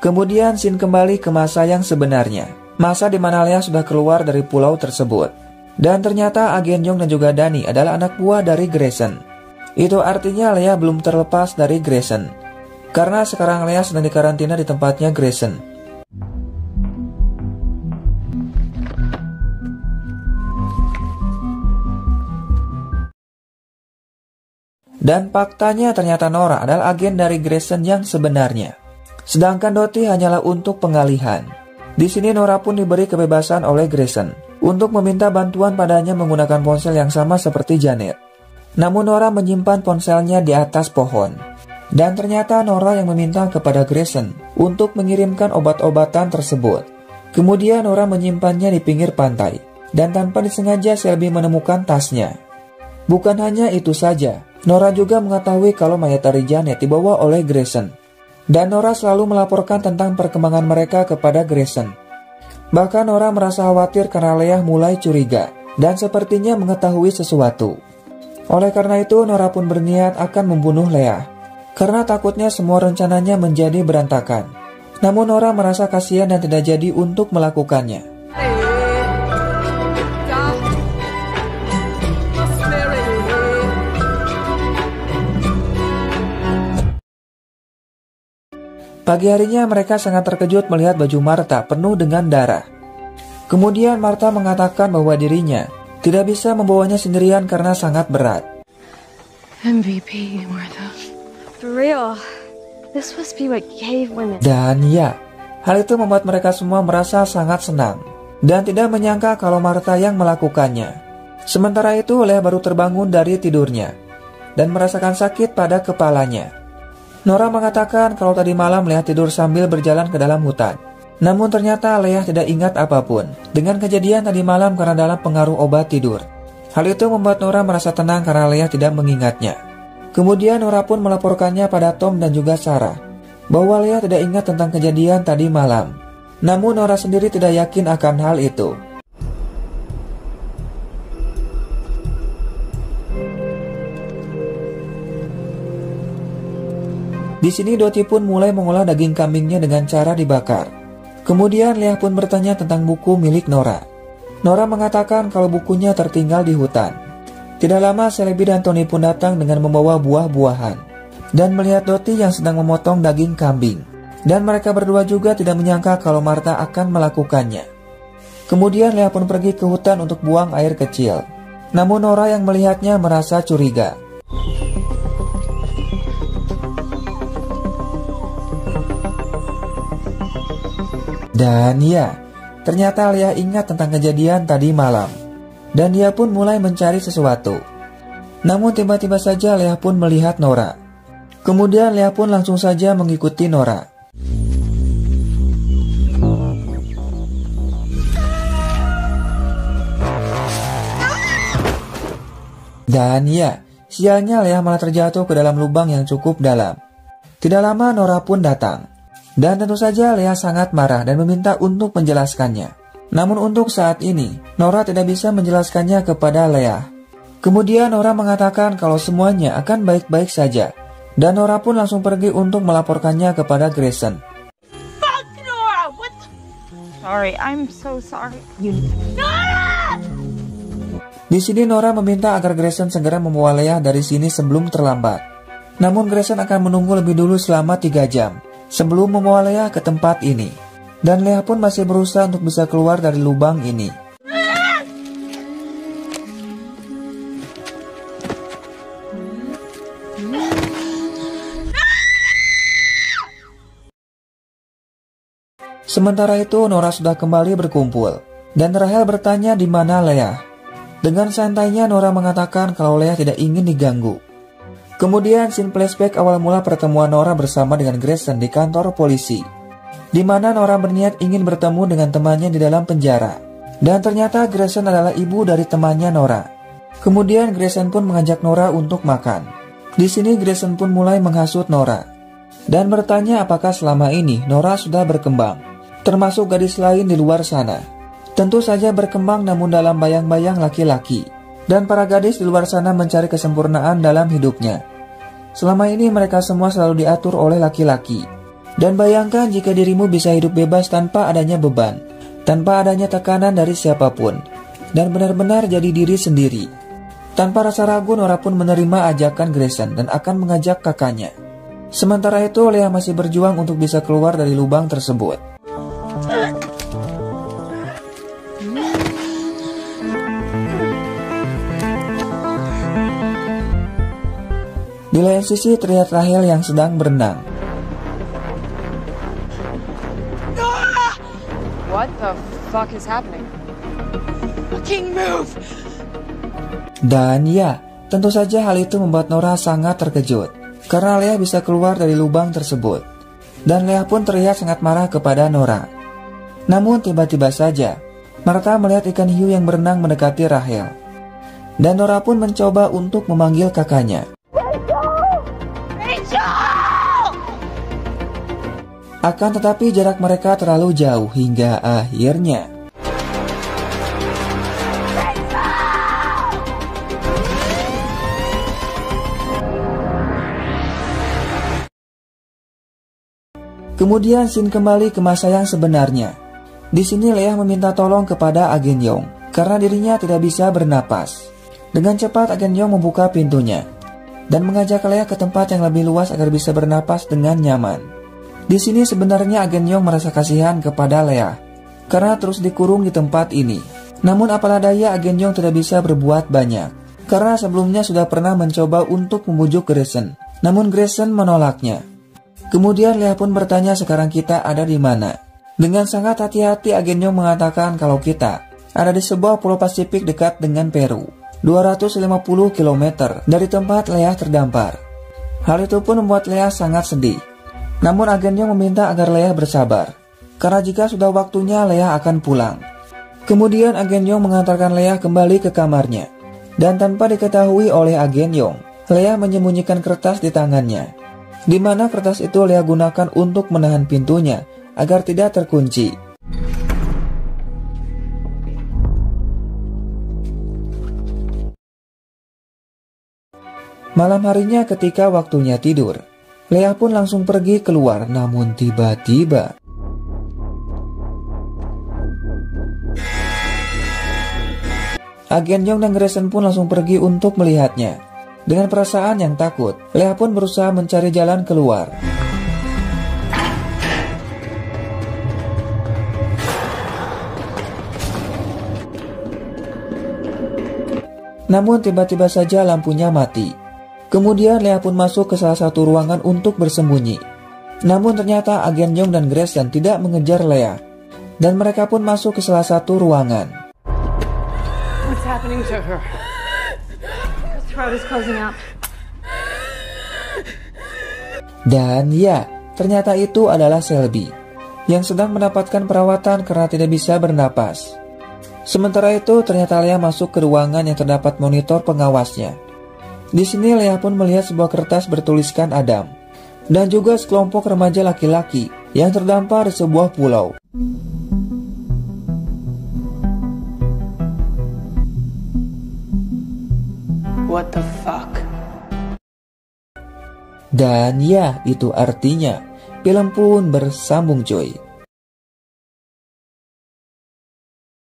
Kemudian scene kembali ke masa yang sebenarnya. Masa di mana Leah sudah keluar dari pulau tersebut. Dan ternyata agen Young dan juga Danny adalah anak buah dari Grayson. Itu artinya Leah belum terlepas dari Grayson. Karena sekarang Leah sedang dikarantina di tempatnya Grayson. Dan faktanya ternyata Nora adalah agen dari Grayson yang sebenarnya. Sedangkan Dottie hanyalah untuk pengalihan. Di sini Nora pun diberi kebebasan oleh Grayson untuk meminta bantuan padanya menggunakan ponsel yang sama seperti Janet. Namun Nora menyimpan ponselnya di atas pohon. Dan ternyata Nora yang meminta kepada Grayson untuk mengirimkan obat-obatan tersebut. Kemudian Nora menyimpannya di pinggir pantai. Dan tanpa disengaja Shelby menemukan tasnya. Bukan hanya itu saja, Nora juga mengetahui kalau mayat dari Janet dibawa oleh Grayson. Dan Nora selalu melaporkan tentang perkembangan mereka kepada Grayson. Bahkan Nora merasa khawatir karena Leah mulai curiga dan sepertinya mengetahui sesuatu. Oleh karena itu Nora pun berniat akan membunuh Leah. Karena takutnya semua rencananya menjadi berantakan. Namun Nora merasa kasihan dan tidak jadi untuk melakukannya. Pagi harinya mereka sangat terkejut melihat baju Martha penuh dengan darah. Kemudian Martha mengatakan bahwa dirinya tidak bisa membawanya sendirian karena sangat berat. MVP, Martha. For real. This must be what cave women. Dan ya, hal itu membuat mereka semua merasa sangat senang dan tidak menyangka kalau Martha yang melakukannya. Sementara itu Leah baru terbangun dari tidurnya dan merasakan sakit pada kepalanya. Nora mengatakan kalau tadi malam Leah tidur sambil berjalan ke dalam hutan. Namun ternyata Leah tidak ingat apapun dengan kejadian tadi malam karena dalam pengaruh obat tidur. Hal itu membuat Nora merasa tenang karena Leah tidak mengingatnya. Kemudian Nora pun melaporkannya pada Tom dan juga Sarah bahwa Leah tidak ingat tentang kejadian tadi malam. Namun Nora sendiri tidak yakin akan hal itu. Di sini Dottie pun mulai mengolah daging kambingnya dengan cara dibakar. Kemudian Leah pun bertanya tentang buku milik Nora. Nora mengatakan kalau bukunya tertinggal di hutan. Tidak lama Shelby dan Tony pun datang dengan membawa buah-buahan dan melihat Dottie yang sedang memotong daging kambing. Dan mereka berdua juga tidak menyangka kalau Martha akan melakukannya. Kemudian Leah pun pergi ke hutan untuk buang air kecil. Namun Nora yang melihatnya merasa curiga. Dan ya, ternyata Leah ingat tentang kejadian tadi malam. Dan dia pun mulai mencari sesuatu. Namun tiba-tiba saja Leah pun melihat Nora. Kemudian Leah pun langsung saja mengikuti Nora. Dan ya, sialnya Leah malah terjatuh ke dalam lubang yang cukup dalam. Tidak lama Nora pun datang. Dan tentu saja Leah sangat marah dan meminta untuk menjelaskannya. Namun untuk saat ini, Nora tidak bisa menjelaskannya kepada Leah. Kemudian Nora mengatakan kalau semuanya akan baik-baik saja. Dan Nora pun langsung pergi untuk melaporkannya kepada Grayson. Fuck Nora! What the... Sorry, I'm so sorry. Nora! Di sini Nora meminta agar Grayson segera membawa Leah dari sini sebelum terlambat. Namun Grayson akan menunggu lebih dulu selama 3 jam. Sebelum membawa Leah ke tempat ini. Dan Leah pun masih berusaha untuk bisa keluar dari lubang ini. Sementara itu Nora sudah kembali berkumpul. Dan Rahel bertanya di mana Leah. Dengan santainya Nora mengatakan kalau Leah tidak ingin diganggu. Kemudian scene flashback awal mula pertemuan Nora bersama dengan Grayson di kantor polisi, di mana Nora berniat ingin bertemu dengan temannya di dalam penjara. Dan ternyata Grayson adalah ibu dari temannya Nora. Kemudian Grayson pun mengajak Nora untuk makan. Di sini Grayson pun mulai menghasut Nora dan bertanya apakah selama ini Nora sudah berkembang, termasuk gadis lain di luar sana. Tentu saja berkembang namun dalam bayang-bayang laki-laki. Dan para gadis di luar sana mencari kesempurnaan dalam hidupnya. Selama ini mereka semua selalu diatur oleh laki-laki. Dan bayangkan jika dirimu bisa hidup bebas tanpa adanya beban, tanpa adanya tekanan dari siapapun, dan benar-benar jadi diri sendiri. Tanpa rasa ragu, Nora pun menerima ajakan Grayson dan akan mengajak kakaknya. Sementara itu, Leah masih berjuang untuk bisa keluar dari lubang tersebut. Di lain sisi terlihat Rahel yang sedang berenang. What the fuck is happening? Fucking move! Dan ya, tentu saja hal itu membuat Nora sangat terkejut karena Leah bisa keluar dari lubang tersebut. Dan Leah pun terlihat sangat marah kepada Nora. Namun tiba-tiba saja Martha melihat ikan hiu yang berenang mendekati Rahel. Dan Nora pun mencoba untuk memanggil kakaknya. Akan tetapi jarak mereka terlalu jauh hingga akhirnya kemudian scene kembali ke masa yang sebenarnya. Di sini Leah meminta tolong kepada Agen Yong karena dirinya tidak bisa bernapas. Dengan cepat Agen Yong membuka pintunya dan mengajak Leah ke tempat yang lebih luas agar bisa bernapas dengan nyaman. Di sini sebenarnya Agen Yong merasa kasihan kepada Leah karena terus dikurung di tempat ini. Namun apalah daya, Agen Yong tidak bisa berbuat banyak karena sebelumnya sudah pernah mencoba untuk membujuk Grayson. Namun Grayson menolaknya. Kemudian Leah pun bertanya, sekarang kita ada di mana? Dengan sangat hati-hati Agen Yong mengatakan kalau kita ada di sebuah pulau Pasifik dekat dengan Peru, 250 km dari tempat Leah terdampar. Hal itu pun membuat Leah sangat sedih. Namun Agen Yong meminta agar Leah bersabar, karena jika sudah waktunya Leah akan pulang. Kemudian Agen Yong mengantarkan Leah kembali ke kamarnya. Dan tanpa diketahui oleh Agen Yong, Leah menyembunyikan kertas di tangannya, di mana kertas itu Leah gunakan untuk menahan pintunya agar tidak terkunci. Malam harinya ketika waktunya tidur, Leah pun langsung pergi keluar, namun tiba-tiba Agen Yong dan Grayson pun langsung pergi untuk melihatnya. Dengan perasaan yang takut, Leah pun berusaha mencari jalan keluar. Namun tiba-tiba saja lampunya mati. Kemudian Leah pun masuk ke salah satu ruangan untuk bersembunyi. Namun ternyata Agen Yong dan Grayson tidak mengejar Leah, dan mereka pun masuk ke salah satu ruangan. What's happening to her? Her throat is closing up. Dan ya, ternyata itu adalah Selby yang sedang mendapatkan perawatan karena tidak bisa bernapas. Sementara itu ternyata Leah masuk ke ruangan yang terdapat monitor pengawasnya. Di sini Leah pun melihat sebuah kertas bertuliskan Adam dan juga sekelompok remaja laki-laki yang terdampar di sebuah pulau. What the fuck? Dan ya, itu artinya film pun bersambung, coy.